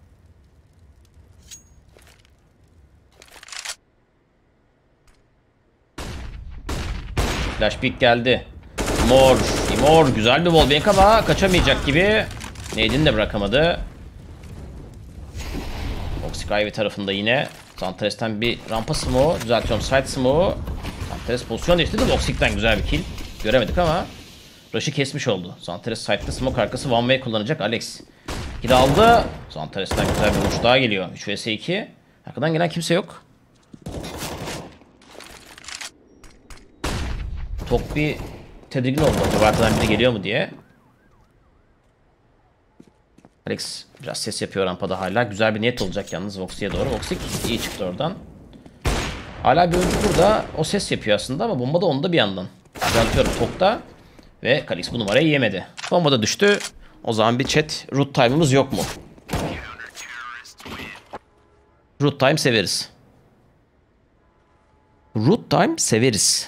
Flash pick geldi. Imor güzel bir wallbang ama kaçamayacak gibi. Nade'ini de bırakamadı. Voxic Ivy tarafında yine. Zantares'ten bir rampa smoke. Düzeltiyorum side smoke. Zantares pozisyon değiştirdi. Voxic'ten güzel bir kill. Göremedik ama Rush'ı kesmiş oldu. Zantares side'da smoke arkası one way kullanacak Alex. Kill aldı. Zantares'ten güzel bir vuruş daha geliyor. 3 vs 2. Arkadan gelen kimse yok. Tok bir tedirgin oldu. Acaba arkadan biri geliyor mu diye. Alex biraz ses yapıyor rampada hala. Güzel bir niyet olacak yalnız Voxi'ye doğru. Voxi iyi çıktı oradan. Hala bir oyuncu burada. O ses yapıyor aslında ama bomba da onda bir yandan. Düzeltiyorum Tok'ta. Ve Kalix bu numarayı yemedi. Bomba da düştü. O zaman bir chat root time'ımız yok mu? Root time severiz. Root time severiz.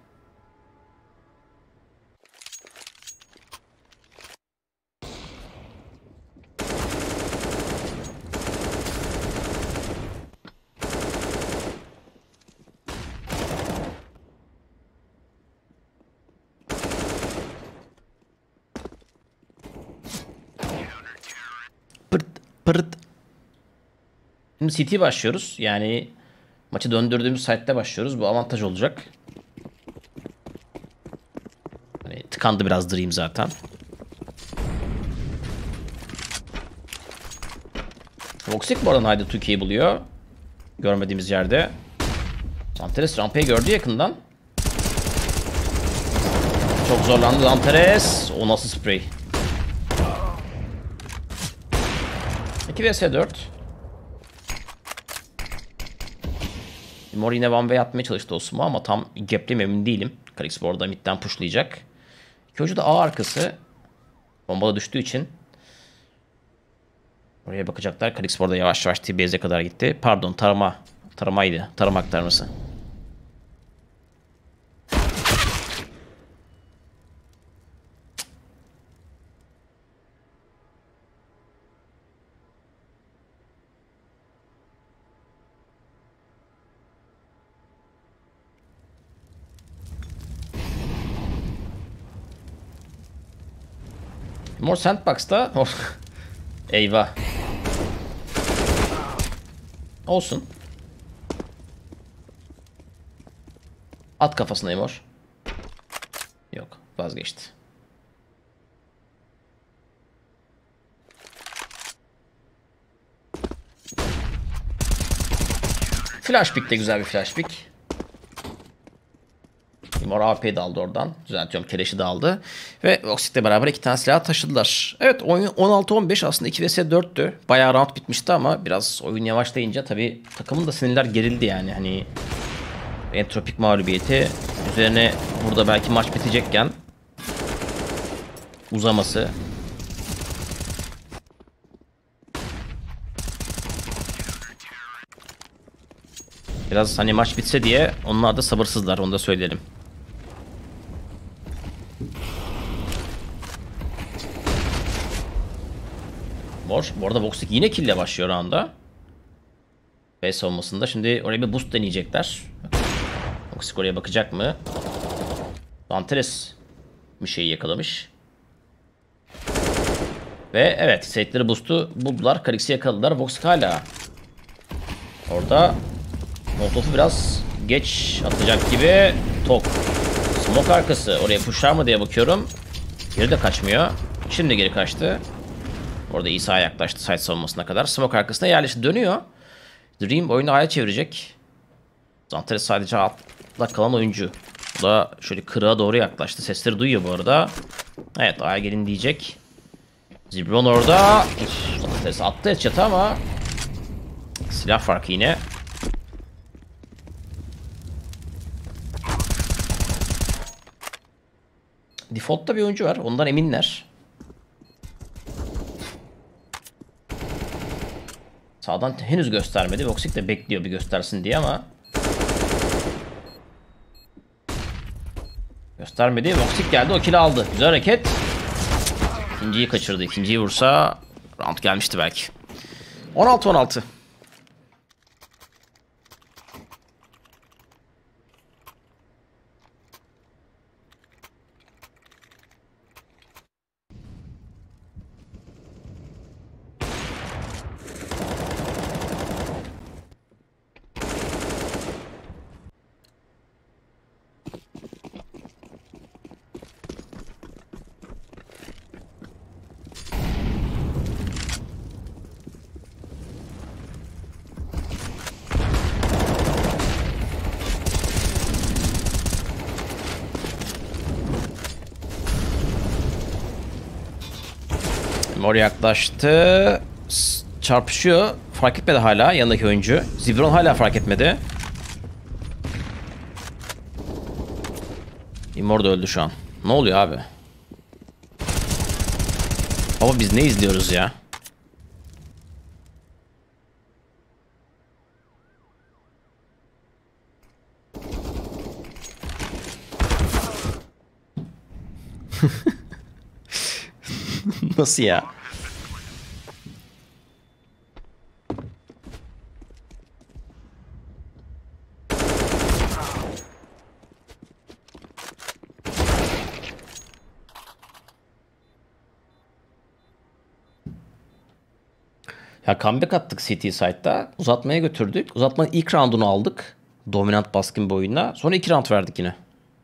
Pırt pırt. Şimdi CT başlıyoruz. Yani maçı döndürdüğümüz site'de başlıyoruz. Bu avantaj olacak. Hani tıkandı biraz Dream zaten. Voxic bu arada Haydi Türkiye'yi buluyor. Görmediğimiz yerde. Zanteres rampayı gördü yakından. Çok zorlandı Zanteres. O nasıl sprey? 2 vs 4. Mor yine one way atmaya çalıştı Osmo ama tam gapliyim emin değilim. Kalix bu arada midden pushlayacak. İki oyuncu da A arkası. Bombada düştüğü için. Oraya bakacaklar. Kalix bu arada yavaş yavaş T-Base'e kadar gitti. Pardon tarama. Taramaydı. Tarama aktarması. Mor Sandbox'ta eyvah. Olsun. At kafasına Mor. Yok, vazgeçti. Flash pick de güzel bir flash pick. Mor AP'yi de aldı oradan. Düzeltiyorum. Keleşi de aldı. Ve Voxic'le beraber iki tane silah taşıdılar. Evet oyun 16-15 aslında 2 vs 4'tü. Bayağı round bitmişti ama biraz oyun yavaşlayınca tabii takımın da sinirler gerildi yani. Hani entropik mağlubiyeti üzerine burada belki maç bitecekken uzaması. Biraz hani maç bitse diye onlar da sabırsızlar, onu da söyleyelim. Mor. Bu arada Voxic yine kill ile başlıyor anda. B savunmasında. Şimdi oraya bir boost deneyecekler. Voxic oraya bakacak mı? Zanteres bir şeyi yakalamış. Ve evet, setleri boost'u buldular. Kalix'i yakaladılar. Voxic hala orada. Molotov'u biraz geç atacak gibi. Tok. Smoke arkası. Oraya pushlar mı diye bakıyorum. Geri de kaçmıyor. Şimdi geri kaçtı. Orada İsa yaklaştı site savunmasına kadar. Smoke arkasına yerleşti. Dönüyor. Dream oyunu A'ya çevirecek. Zanteres sadece altta kalan oyuncu. Bu da şöyle kırığa doğru yaklaştı. Sesleri duyuyor bu arada. Evet, A'ya gelin diyecek. Zibron orada. Zanteres attı headshot'ı ama silah farkı yine. Default'ta bir oyuncu var. Ondan eminler. Sağdan henüz göstermedi. Voxic de bekliyor bir göstersin diye ama göstermedi. Voxic geldi, o kill'i aldı. Güzel hareket. İkinciyi kaçırdı. İkinciyi vursa round gelmişti belki. 16-16. Mor yaklaştı. Çarpışıyor. Fark etmedi hala yanındaki oyuncu. Zibron hala fark etmedi. Immor da öldü şu an. Ne oluyor abi? Baba biz ne izliyoruz ya? Nasıl ya? Ya comeback attık CT site'da. Uzatmaya götürdük. Uzatmanın ilk roundunu aldık. Dominant baskın bir oyunla. Sonra 2 round verdik yine.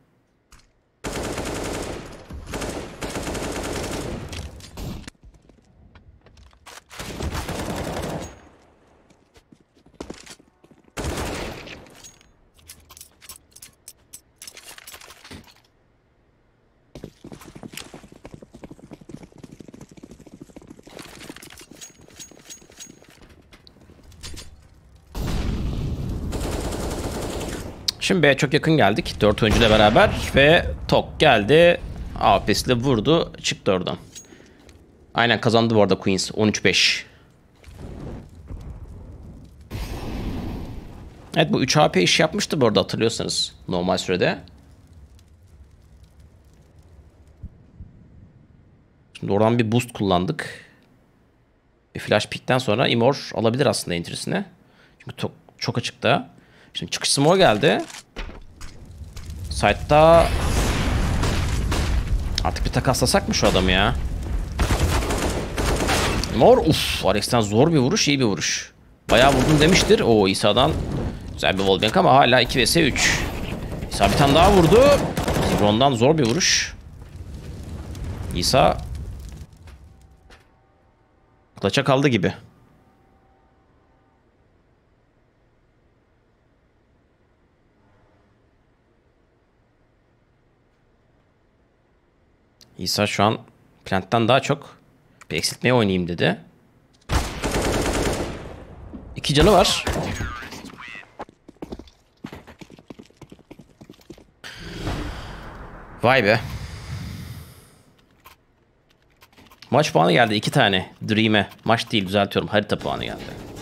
Şimdi B'ye çok yakın geldik. 4 oyuncuyla beraber ve Tok geldi. AWP'siyle vurdu. Çıktı oradan. Aynen kazandı bu arada Queens. 13-5. Evet bu 3 AP iş yapmıştı bu arada hatırlıyorsanız. Normal sürede. Şimdi oradan bir boost kullandık. Bir flash pick'ten sonra Immor alabilir aslında entry'sine. Çünkü çok açıkta. Şimdi çıkış smoke geldi. Side'da artık bir takaslasak mı şu adamı ya? Mor Alex'ten zor bir vuruş, iyi bir vuruş. Bayağı vurdum demiştir. O İsa'dan güzel bir wallbang ama hala 2 vs 3. İsa bir tane daha vurdu. Zibron'dan zor bir vuruş. İsa klaça kaldı gibi. İsa şu an plant'tan daha çok bir eksiltmeye oynayayım dedi. 2 canı var. Vay be. Maç puanı geldi 2 tane. Dream'e. Maç değil düzeltiyorum. Harita puanı geldi.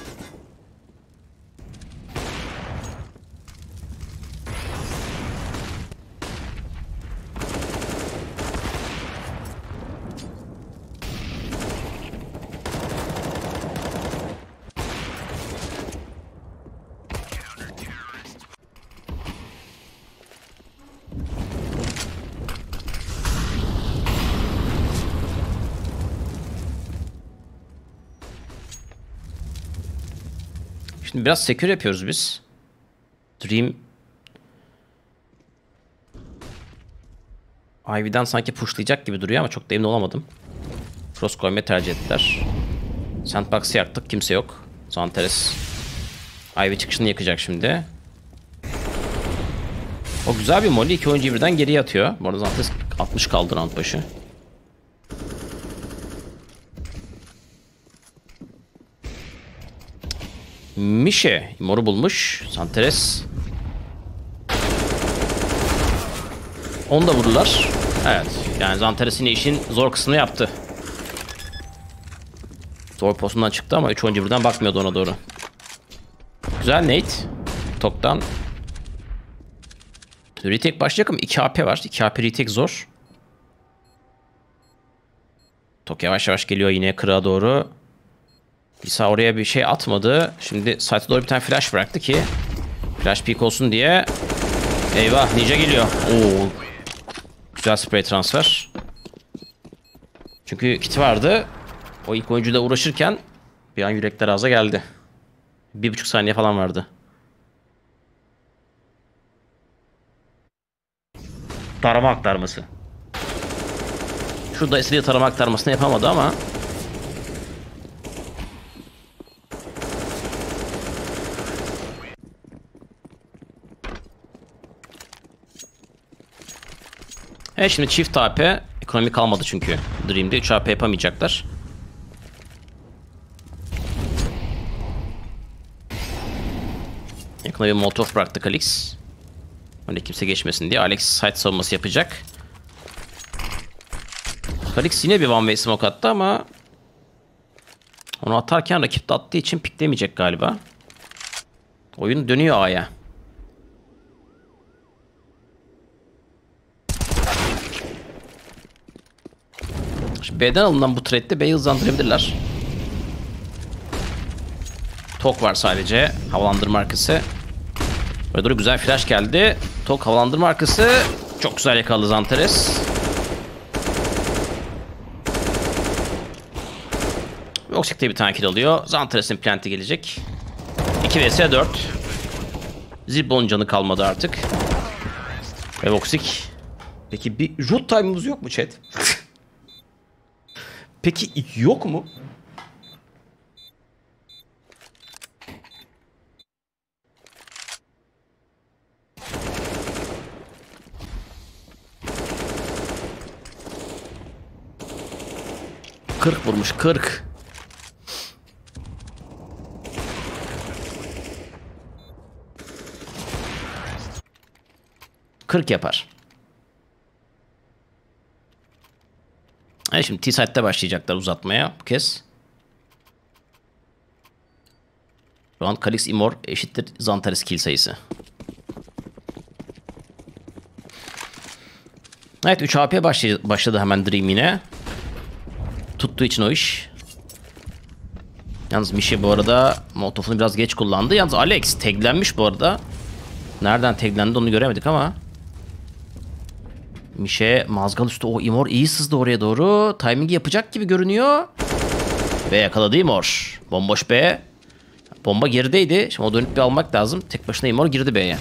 Şimdi biraz secure yapıyoruz biz. Dream Ivy'den sanki pushlayacak gibi duruyor ama çok da emin olamadım. Frost koymayı tercih ettiler. Sandbox'ı yaktık. Kimse yok. Zanteres Ivy çıkışını yakacak şimdi. O güzel bir molly. 2 oyuncuyu birden geriye atıyor. Bu arada Zanteres 60 kaldı round başı. Mişe Immor'u bulmuş. Zanteres. Onu da vurdular. Evet. Yani Zanteres yine işin zor kısmını yaptı. Zor postundan çıktı ama 3 oyuncu birden bakmıyordu ona doğru. Güzel Nate. Tok'tan. Retake başlayacak ama 2 AP var. 2 AP retake zor. Tok yavaş yavaş geliyor yine kıra doğru. İsa oraya bir şey atmadı. Şimdi site'e doğru bir tane flash bıraktı ki flash peek olsun diye. Eyvah Ninja geliyor. Oo. Güzel spray transfer. Çünkü kiti vardı. O ilk oyuncuyla uğraşırken bir an yürekler ağza geldi. 1,5 saniye falan vardı. Tarama aktarması. Şurada istediği tarama aktarmasını yapamadı ama evet şimdi çift AP ekonomi kalmadı çünkü Dream'de 3 AP yapamayacaklar. Yakına bir Molotov bıraktı Kalix. Öyle kimse geçmesin diye. Alex side savunması yapacak. Kalix yine bir one way smoke attı ama onu atarken rakip de attığı için piklemeyecek galiba. Oyun dönüyor A'ya. Şimdi B'den alınan bu trade'de B'yi hızlandırabilirler. Tok var sadece. Havalandırma arkası. Böyle doğru güzel flash geldi. Tok havalandırma arkası. Çok güzel yakaladı Zantares. Voxic'te bir tane kill alıyor. Zantares'in plant'i gelecek. 2 vs 4. Zibbo'nun canı kalmadı artık. Ve Voxic. Peki bir root time'ımız yok mu chat? Peki yok mu? Kırk vurmuş 40. Kırk yapar. Evet, şimdi T-Side'de başlayacaklar uzatmaya bu kez. Şu an Kalix Immor eşittir Zantares kill sayısı. Evet 3 AP başladı hemen Dream yine. Tuttuğu için o iş. Yalnız Mişe bu arada Molotov'unu biraz geç kullandı. Yalnız Alex taglenmiş bu arada. Nereden taglendi onu göremedik ama. Mişe mazgal üstü, o Immor iyi sızdı oraya doğru. Timing yapacak gibi görünüyor. Ve yakaladı Immor. Bomboş B. Bomba gerideydi. Şimdi o dönüp bir almak lazım. Tek başına Immor girdi B'ye.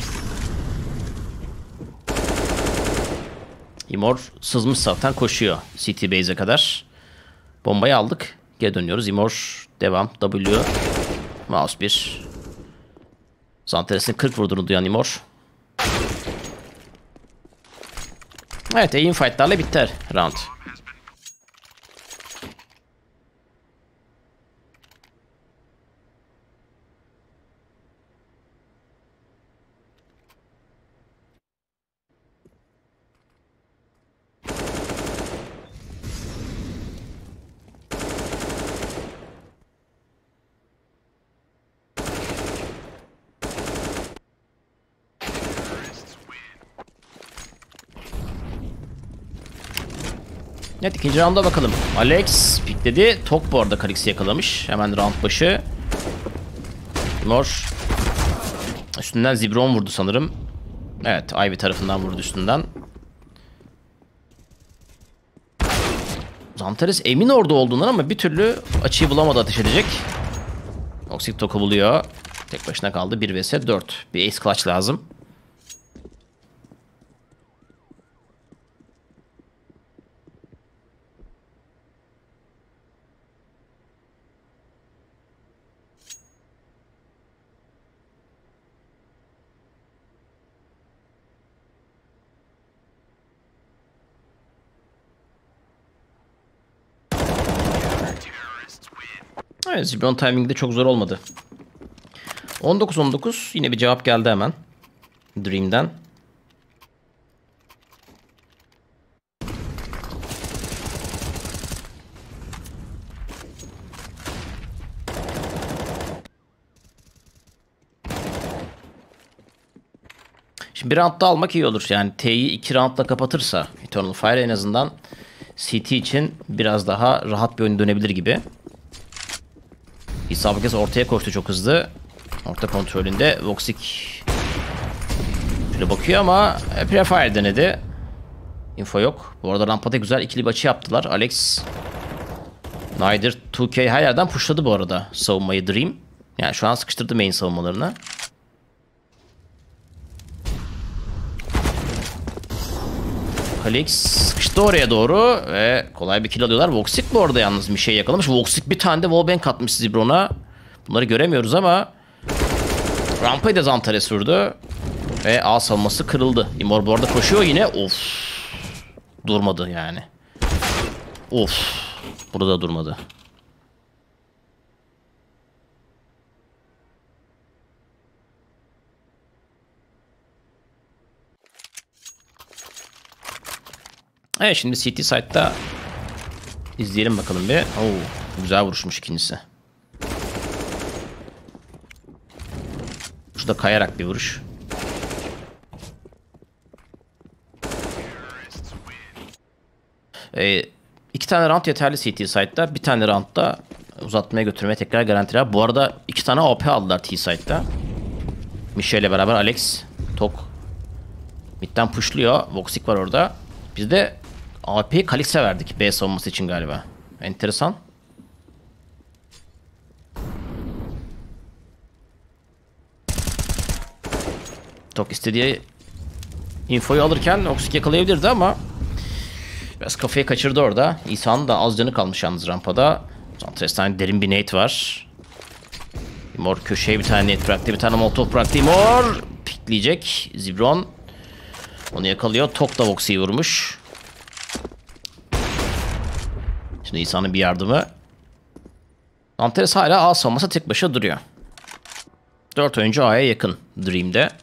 Immor sızmış zaten, koşuyor CT base'e kadar. Bombayı aldık. Geri dönüyoruz. Immor devam. W. Mouse 1. Zantares'in 40 vurduğunu duyan Immor. Evet, aim fight'larla biter round. Evet, ikinci rounda bakalım. Alex pikledi. Tok bu arada Kalix'i yakalamış. Hemen round başı. Mor. Üstünden Zibron vurdu sanırım. Evet, Ivy tarafından vurdu üstünden. Zantares emin orada olduğundan ama bir türlü açıyı bulamadı ateş edecek. Voxic Tok'u buluyor. Tek başına kaldı. 1 vs 4. Bir ace clutch lazım. Evet, Zibron timing'de çok zor olmadı. 19-19 yine bir cevap geldi hemen. Dream'den. Şimdi bir roundda almak iyi olur. Yani T'yi 2 roundla kapatırsa Eternal Fire en azından CT için biraz daha rahat bir oyun dönebilir gibi. İsa bu kez ortaya koştu çok hızlı. Orta kontrolünde Voxic şöyle bakıyor ama Prefire denedi. Info yok. Bu arada rampada güzel ikili bir açı yaptılar. Alex, Snyder, 2K her yerden pushladı bu arada savunmayı Dream. Yani şu an sıkıştırdı main savunmalarını. Kalix sıkıştı oraya doğru ve kolay bir kill alıyorlar. Voxic bu arada yalnız bir şey yakalamış. Voxic bir tane de wallbang atmış Zibron'a. Bunları göremiyoruz ama rampayı da Zantares vurdu. Ve A savunması kırıldı. Immor bu arada koşuyor yine. Of. Durmadı yani. Of. Burada durmadı. Evet, şimdi CT site'da izleyelim bakalım bir. Oo, güzel vuruşmuş ikincisi. Şurada kayarak bir vuruş. İki tane round yeterli CT site'da. Bir tane roundda uzatmaya götürmeye tekrar garantiler. Bu arada iki tane AP aldılar T site'da. Michelle ile beraber Alex. Tok. Mid'den pushluyor. Voxic var orada. Biz de AP'yi Kalix'e verdik B savunması için galiba. Enteresan. Tok istediği infoyu alırken Voxic yakalayabilirdi ama biraz kafayı kaçırdı orada. İsa'nın da az canı kalmış yalnız rampada. Santres'ten derin bir nade var. Imor köşeye bir tane nade bıraktı. Bir tane molotov bıraktı. Imor pikleyecek. Zibron onu yakalıyor. Tok da Voxi'yi vurmuş. Şimdi İsa'nın bir yardımı. Santres hala A savunması tek başına duruyor. 4 oyuncu A'ya yakın Dream'de.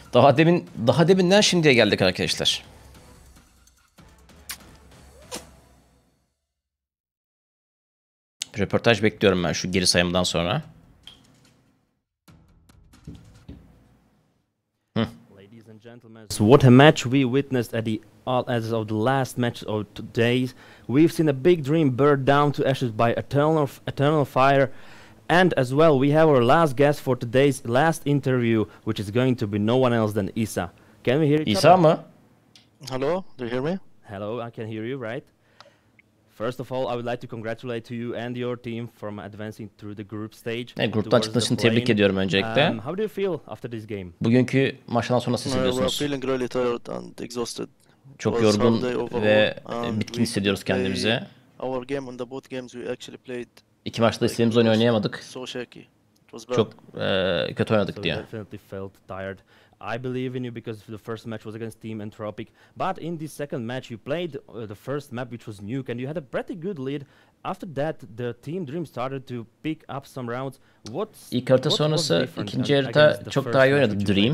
Daha deminden şimdiye geldik arkadaşlar. Röportaj bekliyorum ben şu geri sayımdan sonra. Ladies and gentlemen, so what a match we witnessed as of the last match of today. We've seen a big dream burn down to ashes by eternal fire. And as well, we have our last guest for today's last interview, which is going to be no one else than Isa. Can we hear each İsa other? mı? Hello, do you hear me? Hello, I can hear you, right? First of all, I would like to congratulate to you and your team from advancing through the group stage. Gruptan towards çıktığınız için the tebrik play-in. ediyorum öncelikle. How do you feel after this game? Bugünkü maçtan sonra nasıl We're hissediyorsunuz? feeling really tired and exhausted. Çok was yorgun Sunday overall, ve and bitkin we hissediyoruz kendimizi. Our game on the both games we actually played İki maçta istediğimiz oyunu oynayamadık. so shaky. It was bad. Çok kötü oynadık So diye. you definitely felt tired. I believe in you because the first match was against Team Entropic. But in this second match, you played the first map, which was Nuke, and you had a pretty good lead. After that, the Team Dream started to pick up some rounds. İlk harita sonrası ikinci harita çok daha iyi oynadı Dream.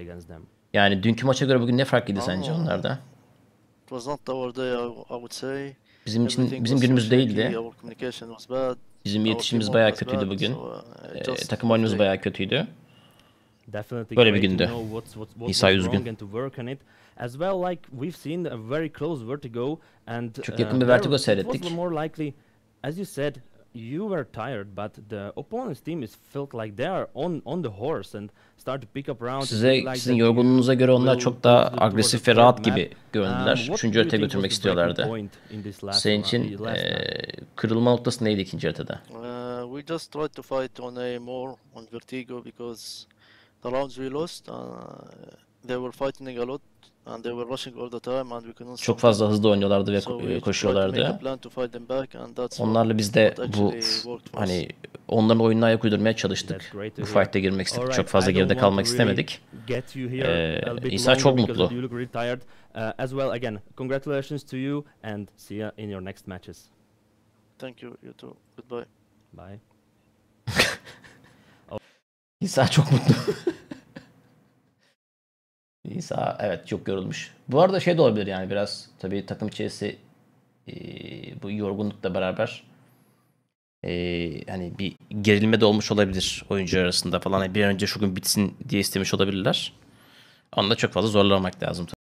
Yani dünkü maça göre bugün ne farklıydı sence onlarda? It was not our day, I would say. Bizim Everything bizim was so günümüz shaky, değildi. Our communication was bad. Bizim Our iletişimimiz teamwork bayağı was kötüydü bad, bugün. so, just Takım oyunumuz today. bayağı kötüydü. Definitely Böyle bir great to gündü. know what İsa was üzgün. wrong and to work on it. As well, like we've seen a very close Vertigo and Çok yakın bir there Vertigo it seyrettik. was more likely, as you said, you were tired, but the opponent's team is felt like they are on the horse and start to pick up rounds. Sizin yorgunluğunuza göre onlar çok daha agresif ve rahat gibi göründüler. Üçüncü haritaya götürmek istiyorlardı. Senin için kırılma noktası neydi ikinci haritada? We just tried to fight on a more on Vertigo because the rounds we lost, they were fighting a lot and they were rushing all the time and we couldn't Çok stop fazla hızlı oynuyorlardı ve So we tried to make a koşuyorlardı. plan to fight them back and that's Onlarla biz de what bu actually worked for us. hani onların oyununa ayak uydurmaya çalıştık. Bu fight'te girmek istedik. Çok fazla geride kalmak istemedik. İsa çok mutlu. As well, again, congratulations to you and see you in your next matches. Thank you, you too. Goodbye. Bye. İsa çok mutlu. İsa evet çok yorulmuş. Bu arada şey de olabilir yani biraz tabii takım içerisi bu yorgunlukla beraber hani bir gerilme de olmuş olabilir oyuncular arasında falan. Bir an önce şu gün bitsin diye istemiş olabilirler. Onu da çok fazla zorlamamak lazım.